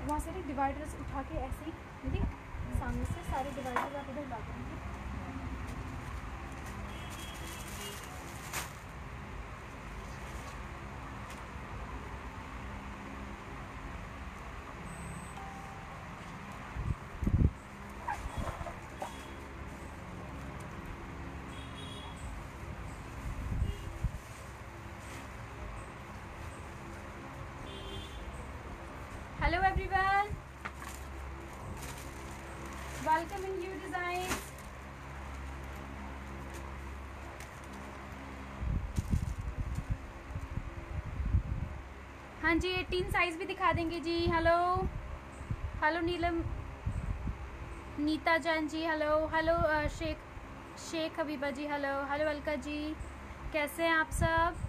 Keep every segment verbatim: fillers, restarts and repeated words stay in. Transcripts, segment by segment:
वहाँ से डिवाइडर्स उठा के ऐसे ही ठीक है, सामने से सारे डिवाइडर्स आप इधर डाल देंगे। Hello everyone, welcome in new designs। हाँ जी, एटीन साइज भी दिखा देंगे ji. Hello hello Neelam, Neeta Jaan ji, hello hello Sheikh Sheikh Habiba ji, hello hello Alka ji, कैसे हैं आप सब?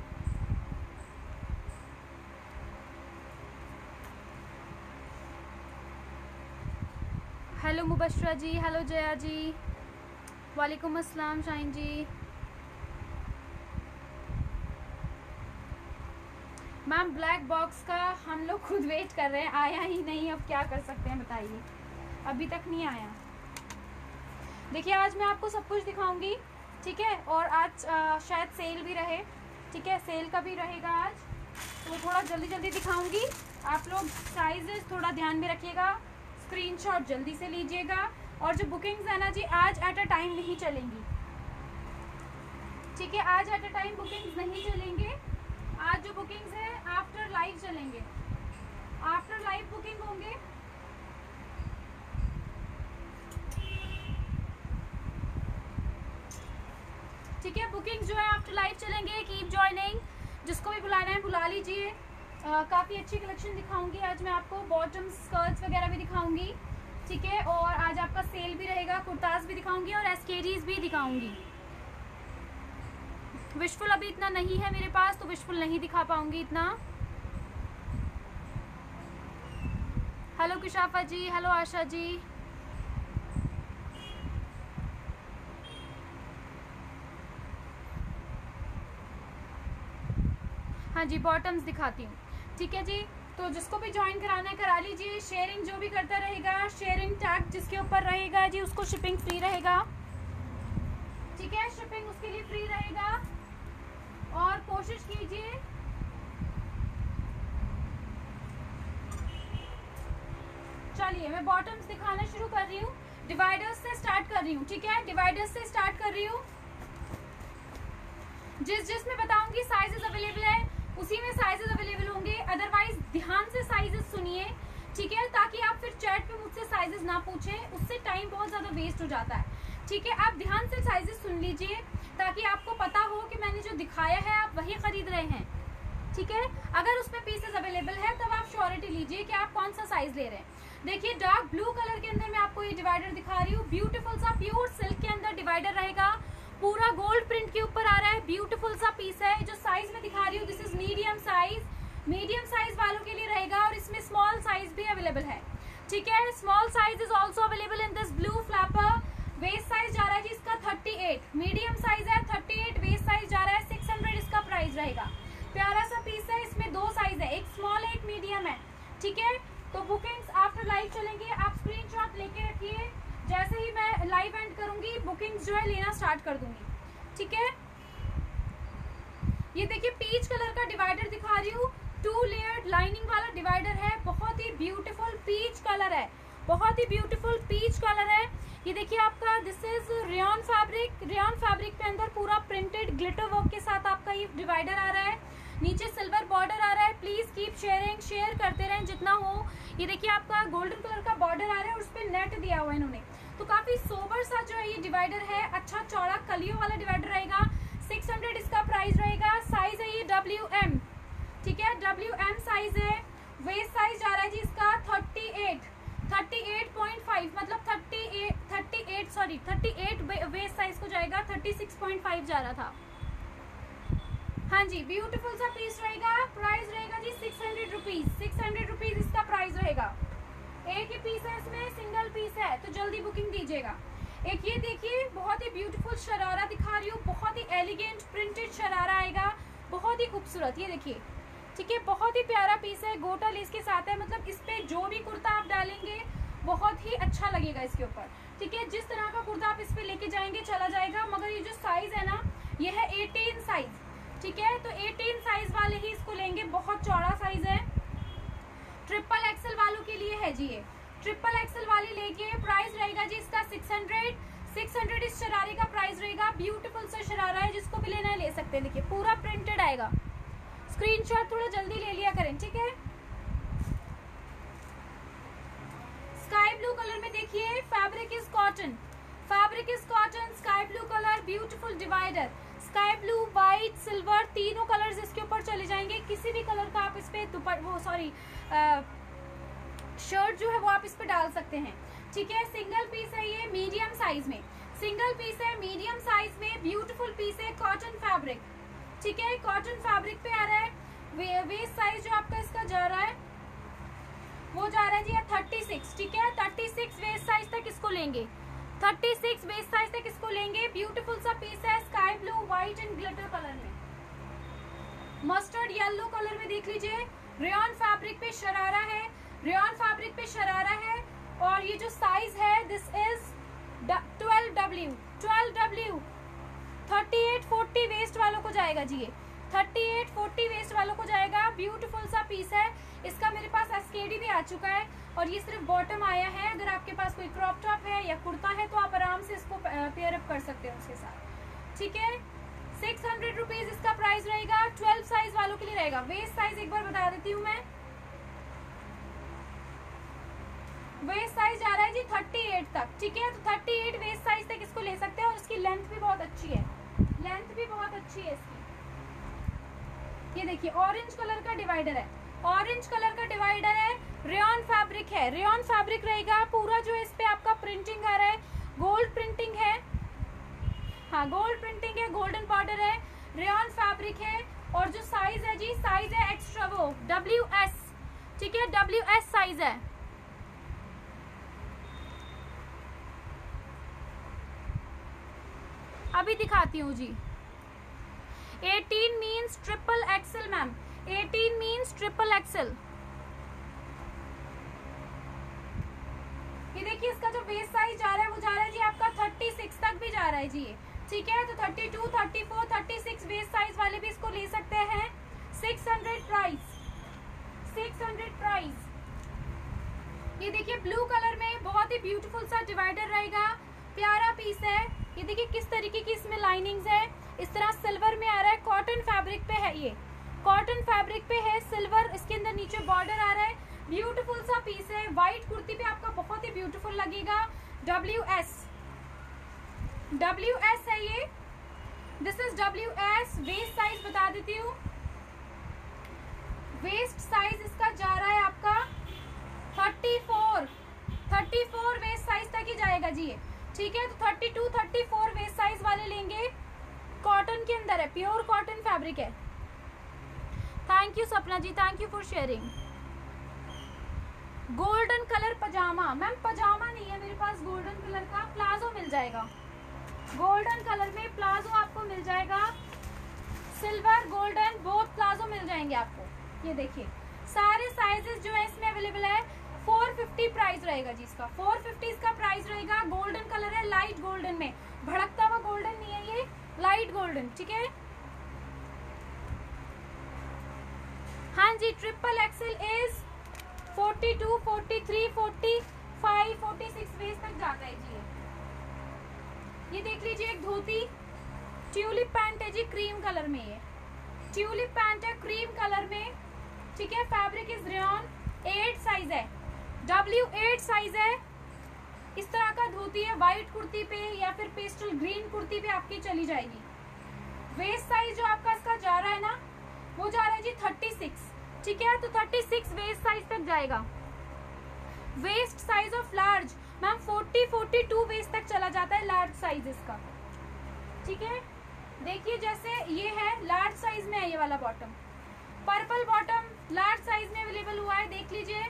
हेलो मुबशरा जी, हेलो जया जी, वालेकुम अस्सलाम Shaheen ji. Ma'am black box का हम लोग खुद वेट कर रहे हैं, आया ही नहीं, अब क्या कर सकते हैं बताइए, अभी तक नहीं आया। देखिए आज मैं आपको सब कुछ दिखाऊंगी, ठीक है, और आज आ, शायद सेल भी रहे, ठीक है, सेल का भी रहेगा आज, तो थोड़ा जल्दी जल्दी दिखाऊंगी। आप लोग साइजेस थोड़ा ध्यान में रखिएगा, स्क्रीनशॉट जल्दी से लीजिएगा। और जो बुकिंग्स है ना जी, आज एट अ टाइम नहीं चलेंगी, ठीक है, आज एट अ टाइम बुकिंग्स नहीं चलेंगे। आज जो बुकिंग्स है आफ्टर लाइव चलेंगे, आफ्टर लाइव बुकिंग होंगे। ठीक है, बुकिंग्स जो है आफ्टर लाइव चलेंगे। कीप जॉइनिंग, जिसको भी बुलाना है बुला लीजिए। काफ़ी अच्छी कलेक्शन दिखाऊंगी आज मैं आपको, बॉटम स्कर्ट्स वगैरह भी दिखाऊंगी, ठीक है, और आज आपका सेल भी रहेगा, कुर्ताज भी दिखाऊंगी और एसकेडीज भी दिखाऊंगी। विशफुल अभी इतना नहीं है मेरे पास, तो विशफुल नहीं दिखा पाऊंगी इतना। हेलो किशाफा जी, हेलो आशा जी, हाँ जी बॉटम्स दिखाती हूँ, ठीक है जी। तो जिसको भी ज्वाइन कराना है करा लीजिए। शेयरिंग जो भी करता रहेगा, शेयरिंग टैग जिसके ऊपर रहेगा जी, उसको शिपिंग फ्री रहेगा, ठीक है, शिपिंग उसके लिए फ्री रहेगा। और कोशिश कीजिए, चलिए मैं बॉटम्स दिखाना शुरू कर रही हूँ, डिवाइडर्स से स्टार्ट कर रही हूँ, ठीक है, डिवाइडर्स से स्टार्ट कर रही हूँ। जिस जिस में बताऊंगी साइजेस अवेलेबल है, उसी में साइजेस अवेलेबल होंगे। अदरवाइज ध्यान से साइजेस सुनिए, ठीक है, ताकि आप फिर चैट पे मुझसे साइजेस ना पूछें, उससे टाइम बहुत ज्यादा वेस्ट हो जाता है, ठीक है। आप ध्यान से साइजेस सुन लीजिए ताकि आपको पता हो कि मैंने जो दिखाया है आप वही खरीद रहे हैं, ठीक है। अगर उसमें पीसेस अवेलेबल है तब आप श्योरिटी लीजिए कि आप कौन सा साइज ले रहे हैं। देखिए डार्क ब्लू कलर के अंदर मैं आपको ये डिवाइडर दिखा रही हूँ, ब्यूटीफुल सा प्योर सिल्क के अंदर डिवाइडर रहेगा, पूरा गोल्ड प्रिंट के ऊपर आ रहा है, ब्यूटीफुल सा पीस है। जो साइज में दिखा रही हूँ this is medium size, medium size वालों के लिए रहेगा, और इसमें स्मॉल साइज भी अवेलेबल है, ठीक है। Small size is also available in this blue flapper. Waist size जा रहा है जी इसका थर्टी एट, मीडियम साइज है थर्टी एट, वेस्ट साइज जा रहा है सिक्स हंड्रेड इसका प्राइस रहेगा। प्यारा सा पीस है, इसमें दो साइज है, एक स्मॉल है एक मीडियम है, ठीक है। तो बुकिंग्स आफ्टर लाइव चलेंगे, आप स्क्रीनशॉट लेके रखिए, जैसे ही मैं लाइव एंड करूंगी बुकिंग्स जो है लेना स्टार्ट कर दूंगी, ठीक है। ये देखिए पीच कलर का डिवाइडर दिखा रही हूँ, टू लेयर्ड लाइनिंग वाला डिवाइडर है, बहुत ही ब्यूटीफुल पीच कलर है, बहुत ही ब्यूटीफुल पीच कलर है। ये देखिए आपका this is rayon fabric, rayon fabric पे अंदर पूरा प्रिंटेड ग्लिटर वर्क के साथ आपका ये डिवाइडर आ रहा है, नीचे सिल्वर बॉर्डर आ रहा है। प्लीज कीप शेयरिंग, शेयर करते रहें जितना हो। ये देखिए आपका गोल्डन कलर का बॉर्डर आ रहा है और उस पर नेट दिया हुआ है इन्होंने, तो काफी सोबर सा जो है ये डिवाइडर है, अच्छा चौड़ा कलियों वाला डिवाइडर रहेगा। सिक्स हंड्रेड इसका प्राइस रहेगा। साइज है ये डब्ल्यू एम, ठीक है, डब्ल्यू एम साइज है। वेस्ट साइज जा रहा है जी इसका thirty eight, thirty eight point five, मतलब thirty eight thirty eight sorry thirty eight waist size को जाएगा, थर्टी सिक्स पॉइंट फाइव जा रहा था। हाँ जी ब्यूटीफुल सा पीस रहेगा, प्राइस रहेगा ji six hundred rupees, six hundred rupees इसका प्राइस रहेगा। एक ही पीस है इसमें, सिंगल पीस है, तो जल्दी बुकिंग दीजिएगा। एक ये देखिए बहुत ही ब्यूटीफुल शरारा दिखा रही हूँ, बहुत ही एलिगेंट प्रिंटेड शरारा आएगा, बहुत ही खूबसूरत, ये देखिए, ठीक है, बहुत ही प्यारा पीस है, गोटा लेस के साथ है, मतलब इस पे जो भी बहुत ही अच्छा लगेगा इसके ऊपर। ठीक है, जिस तरह का कुर्ता आप इस पे लेके जाएंगे चला जाएगा। मगर ये जो साइज है ना ये है अठारह साइज। ठीक है, तो अठारह साइज वाले ही इसको लेंगे, बहुत चौड़ा साइज है। ट्रिपल एक्सल वालों के लिए है जी ये। ट्रिपल एक्सल वाली लेके प्राइस रहेगा जी इसका सिक्स हंड्रेड। सिक्स हंड्रेड इस शरारे का प्राइस रहेगा। ब्यूटीफुल सा शरारा है, जिसको भी लेना है ले सकते हैं। देखिए पूरा प्रिंटेड आएगा। स्क्रीनशॉट थोड़ा जल्दी ले लिया करें। ठीक है, स्काई ब्लू कलर में देखिए, fabric is cotton. Fabric is cotton, sky blue colour, beautiful divider. Sky blue, white, silver, तीनों कलर्स इसके ऊपर चले जाएंगे। किसी भी कलर का आप इस पे दुपट्टा वो सॉरी शर्ट जो है वो आप इस पे डाल सकते हैं। ठीक है, सिंगल पीस है ये, मीडियम साइज में सिंगल पीस है, मीडियम साइज में, ब्यूटीफुल पीस है, कॉटन फैब्रिक। ठीक है, कॉटन फैब्रिक पे आ रहा है। वे, वेस्ट साइज जो आपका इसका जा रहा है वो जा रहा है जी थर्टी सिक्स। ठीक है, थर्टी सिक्स वेस्ट साइज तक इसको लेंगे। थर्टी सिक्स वेस्ट साइज तक इसको लेंगे। ब्यूटीफुल सा पीस है, sky blue, white and glitter colour में, मस्टर्ड येलो कलर में। देख लीजिए, रेयॉन फैब्रिक पे शरारा है, रेयॉन फैब्रिक पे शरारा है। और ये जो साइज है this is twelve W. Twelve W thirty eight forty waist वालों को जाएगा जी ये। थर्टी एट फोर्टी वेस्ट वालों को जाएगा। ब्यूटीफुल सा पीस है। इसका मेरे पास एसकेडी भी आ चुका है और ये सिर्फ बॉटम आया है। अगर आपके पास कोई क्रॉप टॉप है या कुर्ता है तो आप आराम से इसको पेयर अप कर सकते हो उसके साथ। ठीक है, सिक्स हंड्रेड रुपीज इसका प्राइस रहेगा। ट्वेल्व साइज वालों के लिए रहेगा। वेस्ट साइज एक बार बता देती हूँ मैं, वेस्ट साइज जा रहा है जी थर्टी एट तक। ठीक है, तो थर्टी एट वेस्ट साइज तक इसको ले सकते हैं और इसकी लेंथ भी बहुत अच्छी है। लेंथ भी बहुत अच्छी है इसकी। ये देखिए ऑरेंज कलर का डिवाइडर है, ऑरेंज कलर का डिवाइडर है, रेयॉन फैब्रिक है, रेयॉन फैब्रिक रहेगा। पूरा जो इस पे आपका प्रिंटिंग आ रहा है गोल्ड प्रिंटिंग है। हाँ, गोल्ड प्रिंटिंग है, गोल्डन बॉर्डर है, रेयॉन फैब्रिक है। और जो साइज है जी साइज है एक्स्ट्रा वो डब्ल्यू एस। ठीक है, डब्ल्यू एस साइज है। अभी दिखाती हूँ ji. Eighteen means triple XL ma'am, eighteen means triple XL. ये देखिए इसका जो वेस्ट साइज जा रहा है वो जा रहा है जी आपका थर्टी सिक्स तक भी जा रहा है जी ये। ठीक है, तो thirty two, thirty four, thirty six waist size वाले भी इसको ले सकते हैं। Six hundred price, six hundred price. ये देखिए ब्लू कलर में बहुत ही ब्यूटीफुल सा डिवाइडर रहेगा, प्यारा पीस है। ये देखिए किस तरीके की इसमें लाइनिंग्स है, इस तरह सिल्वर में आ रहा है, कॉटन फैब्रिक पे है, ये कॉटन फैब्रिक पे है, सिल्वर इसके अंदर नीचे बॉर्डर आ रहा है। ब्यूटीफुल सा पीस है, व्हाइट कुर्ती पे आपका बहुत ही ब्यूटीफुल लगेगा। डब्ल्यू एस, डब्ल्यू एस है ये, this is W S. Waist size बता देती हूँ, वेस्ट साइज इसका जा रहा है आपका thirty four, thirty four waist size तक ही जाएगा जी ये। ठीक है, तो thirty two, thirty four waist size वाले लेंगे। कॉटन के अंदर है, प्योर कॉटन फैब्रिक है। Thank you Sapna ji, thank you for sharing. Golden colour pajama, ma'am pajama नहीं है मेरे पास गोल्डन कलर का, प्लाजो मिल जाएगा। गोल्डन कलर में प्लाजो आपको मिल जाएगा, सिल्वर गोल्डन बोथ प्लाजो मिल जाएंगे आपको। ये देखिए सारे साइजेस जो है इसमें अवेलेबल है। फोर फिफ्टी प्राइस रहेगा जी इसका, फोर फिफ्टी इसका प्राइस रहेगा। गोल्डन कलर है, लाइट गोल्डन में, भड़कता हुआ गोल्डन नहीं है ये, लाइट गोल्डन। ठीक है, हाँ ji, triple XL is forty two, forty three, forty five, forty six waist तक जाता है जी। ये देख लीजिए एक धोती, ट्यूलिप पैंट है जी क्रीम कलर में, ये ट्यूलिप पैंट है क्रीम कलर में। ठीक है, fabric is rayon, eight size है, डब्ल्यू एट साइज है। इस तरह का धोती है, व्हाइट कुर्ती पे या फिर पेस्टल ग्रीन कुर्ती पे आपकी चली जाएगी। वेस्ट साइज जो आपका इसका जा रहा है ना वो जा रहा है जी थर्टी सिक्स। ठीक है, तो थर्टी सिक्स वेस्ट साइज तक जाएगा। Waist size of large ma'am forty, forty two waist तक चला जाता है लार्ज साइज इसका। ठीक है, देखिए जैसे ये है लार्ज साइज में है, ये वाला bottom purple bottom large size में अवेलेबल हुआ है, देख लीजिए।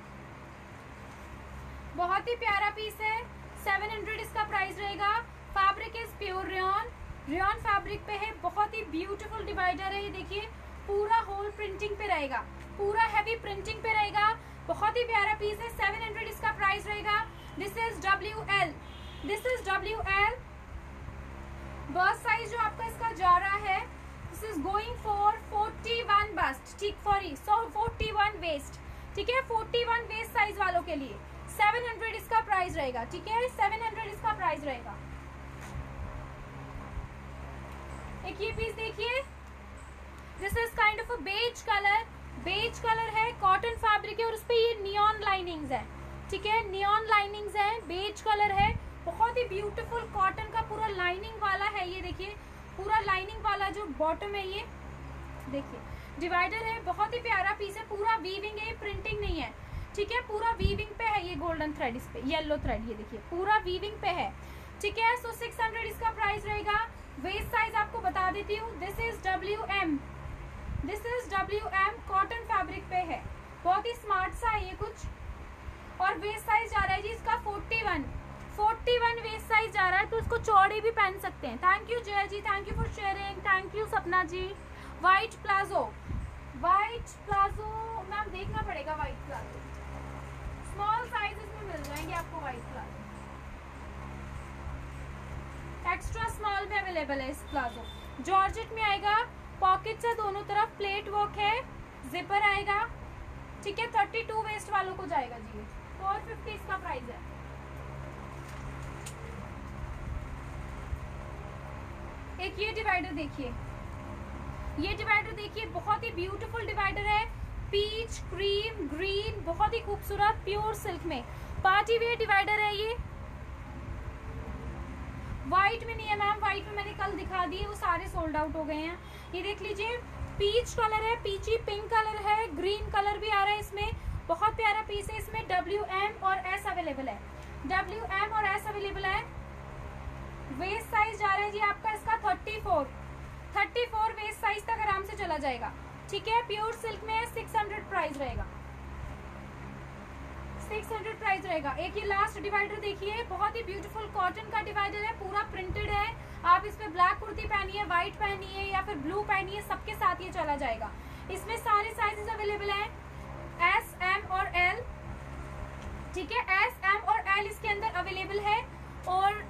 बहुत ही प्यारा पीस है, सेवन हंड्रेड इसका प्राइस रहेगा। Fabric is pure rayon, rayon fabric पे है, बहुत ही ब्यूटीफुल डिवाइडर है। ये देखिए पूरा होल प्रिंटिंग पे रहेगा, पूरा हैवी प्रिंटिंग पे रहेगा। बहुत ही प्यारा पीस है, सेवन हंड्रेड इसका प्राइस रहेगा। This is W L, this is W L. Bust size जो आपका इसका जा रहा है, this is going for forty one bust, ठीक for so forty one waist, ठीक है, फोर्टी वन वेस्ट साइज वालों के लिए सेवन हंड्रेड इसका प्राइस रहेगा, ठीक है, सेवन हंड्रेड इसका प्राइस रहेगा। एक ये पीस देखिए, this is kind of a beige colour, beige colour है, कॉटन फैब्रिक है और उस पे ये नियॉन लाइनिंग्स है, ठीक है, नियॉन लाइनिंग्स है, बेज कलर है, बहुत ही ब्यूटीफुल कॉटन का पूरा लाइनिंग वाला है। ये देखिए पूरा लाइनिंग वाला जो बॉटम है, ये देखिए डिवाइडर है, बहुत ही प्यारा पीस है, पूरा वीविंग है, प्रिंटिंग नहीं है, ठीक है, पूरा वीविंग पे है। ये गोल्डन थ्रेड, इस पे येलो थ्रेड, ये देखिए पूरा वीविंग पे है, ठीक है। सो सिक्स हंड्रेड इसका प्राइस रहेगा। वेस्ट साइज आपको बता देती हूँ, this is W M, this is W M, cotton fabric पे है, बहुत ही स्मार्ट सा है ये कुछ। और वेस्ट साइज जा रहा है जी इसका forty one, forty one waist size जा रहा है, तो इसको चौड़े भी पहन सकते हैं। Thank you Jai ji, thank you for sharing, thank you Sapna ji. White palazzo, white palazzo ma'am देखना पड़ेगा, व्हाइट प्लाजो स्मॉल साइजेस में मिल जाएंगे आपको, व्हाइट प्लाजो एक्स्ट्रा स्मॉल में अवेलेबल है। इस प्लाजो जॉर्जेट में आएगा, पॉकेट्स है दोनों तरफ, प्लेट वर्क है, जिपर आएगा, ठीक है, थर्टी टू वेस्ट वालों को जाएगा जी, फोर फिफ्टी इसका प्राइस है। एक ये डिवाइडर देखिए, ये डिवाइडर देखिए, बहुत ही ब्यूटीफुल डिवाइडर है, पीच क्रीम ग्रीन, बहुत ही खूबसूरत प्योर सिल्क में पार्टी वेयर डिवाइडर है। ये व्हाइट में नहीं है मैम, व्हाइट में मैंने कल दिखा दिए, वो सारे सोल्ड आउट हो गए हैं। ये देख लीजिए, पीच कलर है, पीची पिंक कलर है, ग्रीन कलर भी आ रहा है इसमें, बहुत प्यारा पीस है। इसमें डब्ल्यू एम और एस अवेलेबल है, डब्ल्यू एम और एस अवेलेबल है। वेस्ट साइज जा रहा है जी आपका इसका thirty four, thirty four waist size तक आराम से चला जाएगा, ठीक है। प्योर सिल्क में सिक्स हंड्रेड प्राइस रहेगा, सिक्स हंड्रेड प्राइस रहेगा। एक ये लास्ट डिवाइडर देखिए, बहुत ही ब्यूटीफुल कॉटन का डिवाइडर है, पूरा प्रिंटेड है। आप इस पे ब्लैक कुर्ती पहनिए, व्हाइट पहनिए या फिर ब्लू पहनिए, सबके साथ ये चला जाएगा। इसमें सारे साइजेस अवेलेबल हैं, एस एम और एल, ठीक है, एस एम और एल इसके अंदर अवेलेबल है। और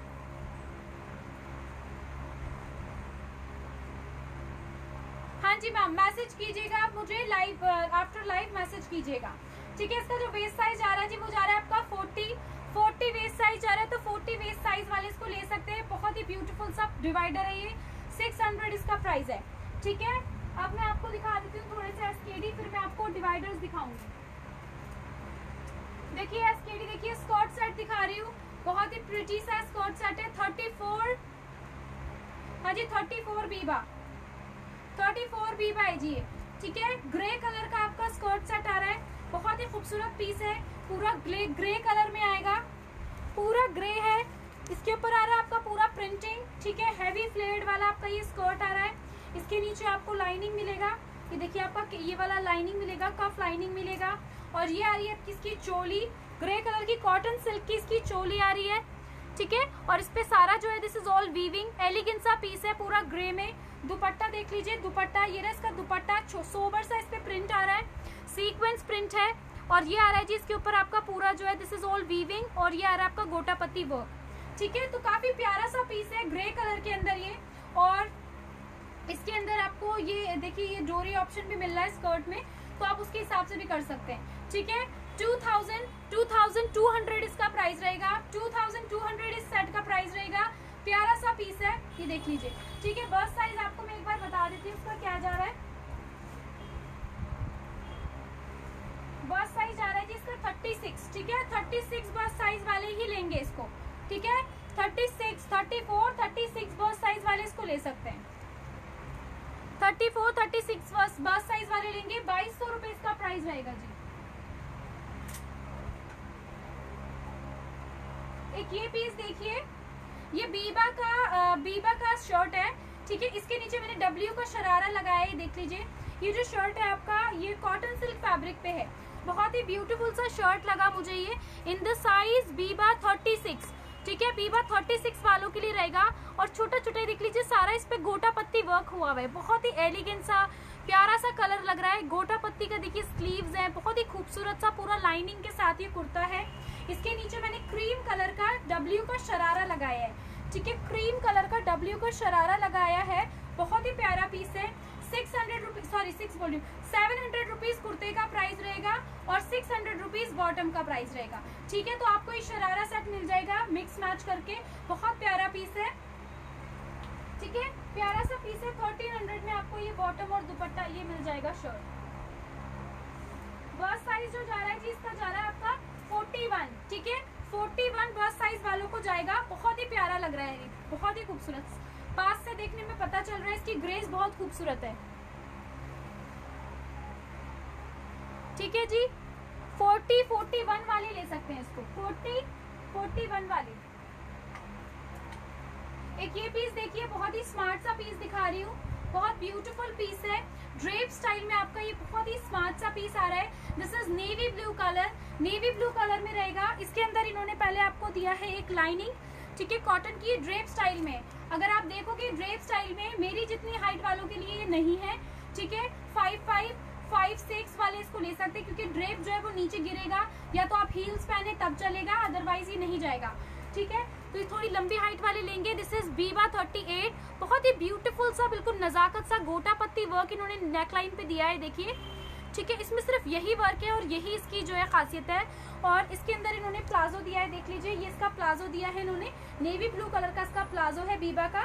हाँ जी मैम, मैसेज कीजिएगा आप मुझे, लाइव आफ्टर लाइव मैसेज कीजिएगा, ठीक है। इसका जो वेस्ट साइज आ रहा है जी, वो जा रहा है आपका फोर्टी, फोर्टी वेस्ट साइज जा रहा है, तो फोर्टी वेस्ट साइज वाले इसको ले सकते हैं। बहुत ही ब्यूटीफुल सा डिवाइडर है ये, सिक्स हंड्रेड इसका प्राइस है, ठीक है। अब मैं आपको दिखा देती हूँ थोड़े से एसकेडी, फिर मैं आपको डिवाइडर्स दिखाऊंगी। देखिए एसकेडी, देखिए स्कर्ट सेट दिखा रही हूँ, बहुत ही प्रिटी सा स्कर्ट सेट है, थर्टी फोर, हाँ ji thirty four Biba, thirty four Biba है जी, ठीक है। ग्रे कलर का आपका स्कर्ट सेट आ रहा है, बहुत ही खूबसूरत पीस है, पूरा ग्रे ग्रे कलर में आएगा, पूरा ग्रे है। इसके ऊपर आ रहा है आपका पूरा प्रिंटिंग, ठीक है, हैवी फ्लेयर्ड वाला आपका ये स्कर्ट आ रहा है। इसके नीचे आपको लाइनिंग मिलेगा, ये देखिए आपका ये वाला लाइनिंग मिलेगा, कफ लाइनिंग मिलेगा। और ये आ रही है इसकी चोली, ग्रे कलर की कॉटन सिल्क की इसकी चोली आ रही है, ठीक है। और इस पे सारा जो है this is all weaving, elegant सा पीस है, पूरा ग्रे में। दुपट्टा देख लीजिए, दुपट्टा ये रहा इसका दुपट्टा, सोबर सा इस पे प्रिंट आ रहा है, सीक्वेंस प्रिंट है। और ये आ रहा है जी इसके ऊपर आपका पूरा जो है दिस इज ऑल वीविंग, और ये आ रहा है आपका गोटा पत्ती वर्क, ठीक है। तो काफी प्यारा सा पीस है, ग्रे कलर के अंदर ये। और इसके अंदर आपको ये देखिए ये डोरी ऑप्शन भी मिल रहा है स्कर्ट में, तो आप उसके हिसाब से भी कर सकते हैं, ठीक है। Two thousand two thousand two hundred इसका प्राइस रहेगा, टू थाउजेंड टू हंड्रेड इस सेट का प्राइस रहेगा। प्यारा सा पीस है, ये देख लीजिए, ठीक है। बस साइज आपको मैं एक बार बता देती हूँ उसका क्या जा रहा है। बस साइज जा रहा है जी इसका थर्टी सिक्स, ठीक है, थर्टी सिक्स बस साइज वाले ही लेंगे इसको, ठीक है। Thirty six, thirty four, thirty six bust size वाले इसको ले सकते हैं, थर्टी फोर, थर्टी सिक्स बस बस साइज वाले लेंगे। बाईस सौ रुपए इसका प्राइस रहेगा जी। एक ये पीस देखिए, ये बीबा का बीबा का शर्ट है, ठीक है। इसके नीचे मैंने डब्ल्यू का शरारा लगाया है, देख लीजिए। ये जो शर्ट है आपका ये कॉटन सिल्क फैब्रिक पे है, बहुत ही ब्यूटीफुल सा शर्ट लगा मुझे ये, in the size Biba thirty six, ठीक है। बीबा थर्टी सिक्स वालों के लिए रहेगा। और छोटा छोटा देख लीजिए, सारा इस पे गोटा पत्ती वर्क हुआ हुआ है, बहुत ही एलिगेंट सा प्यारा सा कलर लग रहा है। गोटा पत्ती का देखिए स्लीव्स है, बहुत ही खूबसूरत सा पूरा लाइनिंग के साथ ये कुर्ता है। इसके नीचे मैंने क्रीम कलर का डब्ल्यू का शरारा लगाया है, ठीक है, क्रीम कलर का डब्ल्यू का शरारा लगाया है। बहुत ही प्यारा पीस है। Six hundred rupees sorry six बोल रही हूँ सेवन हंड्रेड रुपीज कुर्ते का प्राइस रहेगा और सिक्स हंड्रेड रुपीज बॉटम का प्राइस रहेगा, ठीक है। तो आपको ये शरारा सेट मिल जाएगा मिक्स मैच करके, बहुत प्यारा पीस है, ठीक है, प्यारा सा पीस है। थर्टीन हंड्रेड में आपको ये बॉटम और दुपट्टा ये मिल जाएगा शर्ट। बस साइज जो जा रहा है जी इसका जा रहा है आपका फोर्टी वन, ठीक है, फोर्टी वन बस साइज वालों को जाएगा। बहुत ही प्यारा लग रहा है, बहुत ही खूबसूरत, पास से देखने में पता चल रहा है इसकी ग्रेस बहुत खूबसूरत है, ठीक है जी। फोर्टी फोर्टी वन वाले ले सकते हैं इसको, फोर्टी फोर्टी वन वाले। एक ये पीस देखिए, बहुत ही स्मार्ट सा पीस दिखा रही हूँ, बहुत ब्यूटीफुल पीस है। ड्रेप स्टाइल में आपका ये बहुत ही स्मार्ट सा पीस आ रहा है। This is navy blue colour, navy blue colour में रहेगा। इसके अंदर इन्होंने पहले आपको दिया है एक लाइनिंग, ठीक है, कॉटन की ड्रेप स्टाइल में। अगर आप देखोगे ड्रेप स्टाइल में मेरी जितनी हाइट वालों के लिए ये नहीं है, ठीक है, फाइव फाइव फाइव सिक्स वाले इसको ले सकते हैं क्योंकि ड्रेप जो है वो नीचे गिरेगा, या तो आप हील्स पहने तब चलेगा, अदरवाइज ये नहीं जाएगा, ठीक है। तो ये थोड़ी लंबी हाइट वाले लेंगे। This is Biba thirty eight, बहुत ही ब्यूटीफुल सा बिल्कुल नजाकत सा गोटा पत्ती वर्क इन्होंने नेकलाइन पे दिया है, देखिए, ठीक है। इसमें सिर्फ यही वर्क है और यही इसकी जो है खासियत है। और इसके अंदर इन्होंने प्लाजो दिया है, देख लीजिए, ये इसका प्लाजो दिया है इन्होंने, नेवी ब्लू कलर का इसका प्लाजो है बीबा का,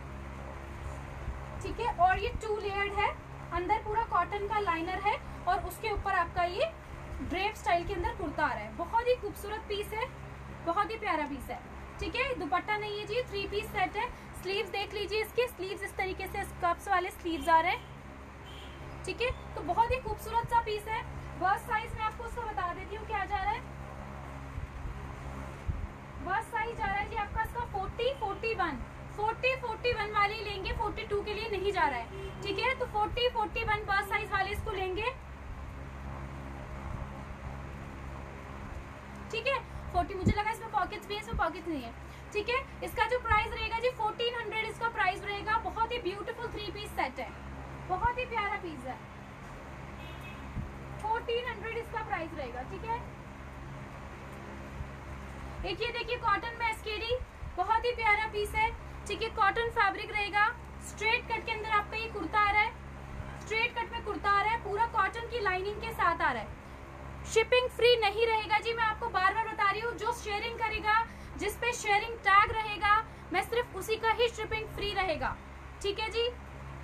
ठीक है। और ये टू लेयर्ड है, अंदर पूरा कॉटन का लाइनर है और उसके ऊपर आपका ये ड्रेप स्टाइल के अंदर कुर्ता आ रहा है। बहुत ही खूबसूरत पीस है, बहुत ही प्यारा पीस है, ठीक है। दुपट्टा नहीं है जी, थ्री पीस सेट है। स्लीव्स देख लीजिए, इसके स्लीव्स इस तरीके से स्कर्ट्स वाले स्लीव्स आ रहे हैं, ठीक है। तो बहुत ही खूबसूरत सा पीस है। बस साइज में आपको उसको बता देती हूँ क्या जा रहा है। बस साइज जा रहा है जी आपका इसका forty forty one, forty forty one वाले लेंगे, फोर्टी टू के लिए नहीं जा रहा है, ठीक है। तो forty forty one bust size वाले इसको लेंगे, ठीक है। फोर्टी, मुझे लगा इसमें पॉकेट्स भी है, इसमें पॉकेट्स नहीं है, ठीक है। इसका जो प्राइस रहेगा जी फोर्टीन हंड्रेड इसका प्राइस रहेगा। बहुत ही ब्यूटीफुल थ्री पीस सेट है, बहुत ही प्यारा पीस है, फोर्टीन हंड्रेड इसका प्राइस रहेगा, ठीक है। एक ये देखिए कॉटन में एसकेडी, बहुत ही प्यारा पीस है, ठीक है, कॉटन फैब्रिक रहेगा। स्ट्रेट कट के अंदर आपका ये कुर्ता आ रहा है, स्ट्रेट कट में कुर्ता आ रहा है, पूरा कॉटन की लाइनिंग के साथ आ रहा है। शिपिंग फ्री नहीं रहेगा जी, मैं आपको बार बार बता रही हूँ, जो शेयरिंग करेगा, जिस पे शेयरिंग टैग रहेगा, मैं सिर्फ उसी का ही शिपिंग फ्री रहेगा, ठीक है जी।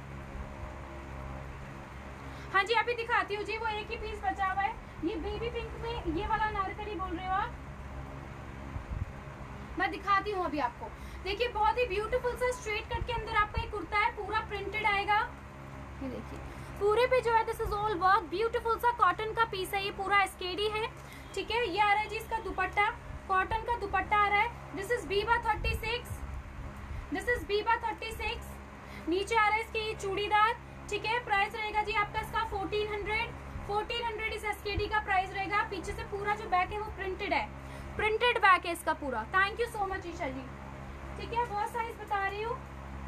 हाँ जी, अभी दिखाती हूँ जी, वो एक ही पीस बचा हुआ है, ये बेबी पिंक में ये वाला अनारकली बोल रहे हो आप, मैं दिखाती हूँ अभी आपको। देखिए बहुत ही ब्यूटीफुल सा स्ट्रेट कट के अंदर आपका एक कुर्ता है, पूरा प्रिंटेड आएगा, ये देखिए पूरे पे जो है this is all work, beautiful सा कॉटन का पीस है, ये पूरा एसकेडी है, ठीक है। ये आ रहा है जी इसका दुपट्टा, कॉटन का दुपट्टा आ रहा है। This is Biba thirty six, this is Biba thirty six. नीचे आ रहा है इसके ये चूड़ीदार, ठीक है। प्राइस रहेगा जी आपका इसका फोर्टीन हंड्रेड, फोर्टीन हंड्रेड इस एसकेडी का प्राइस रहेगा। पीछे से पूरा जो बैक है वो प्रिंटेड है, प्रिंटेड बैक है इसका पूरा। Thank you so much Isha ji, ठीक है। बहुत साइज बता रही हूँ,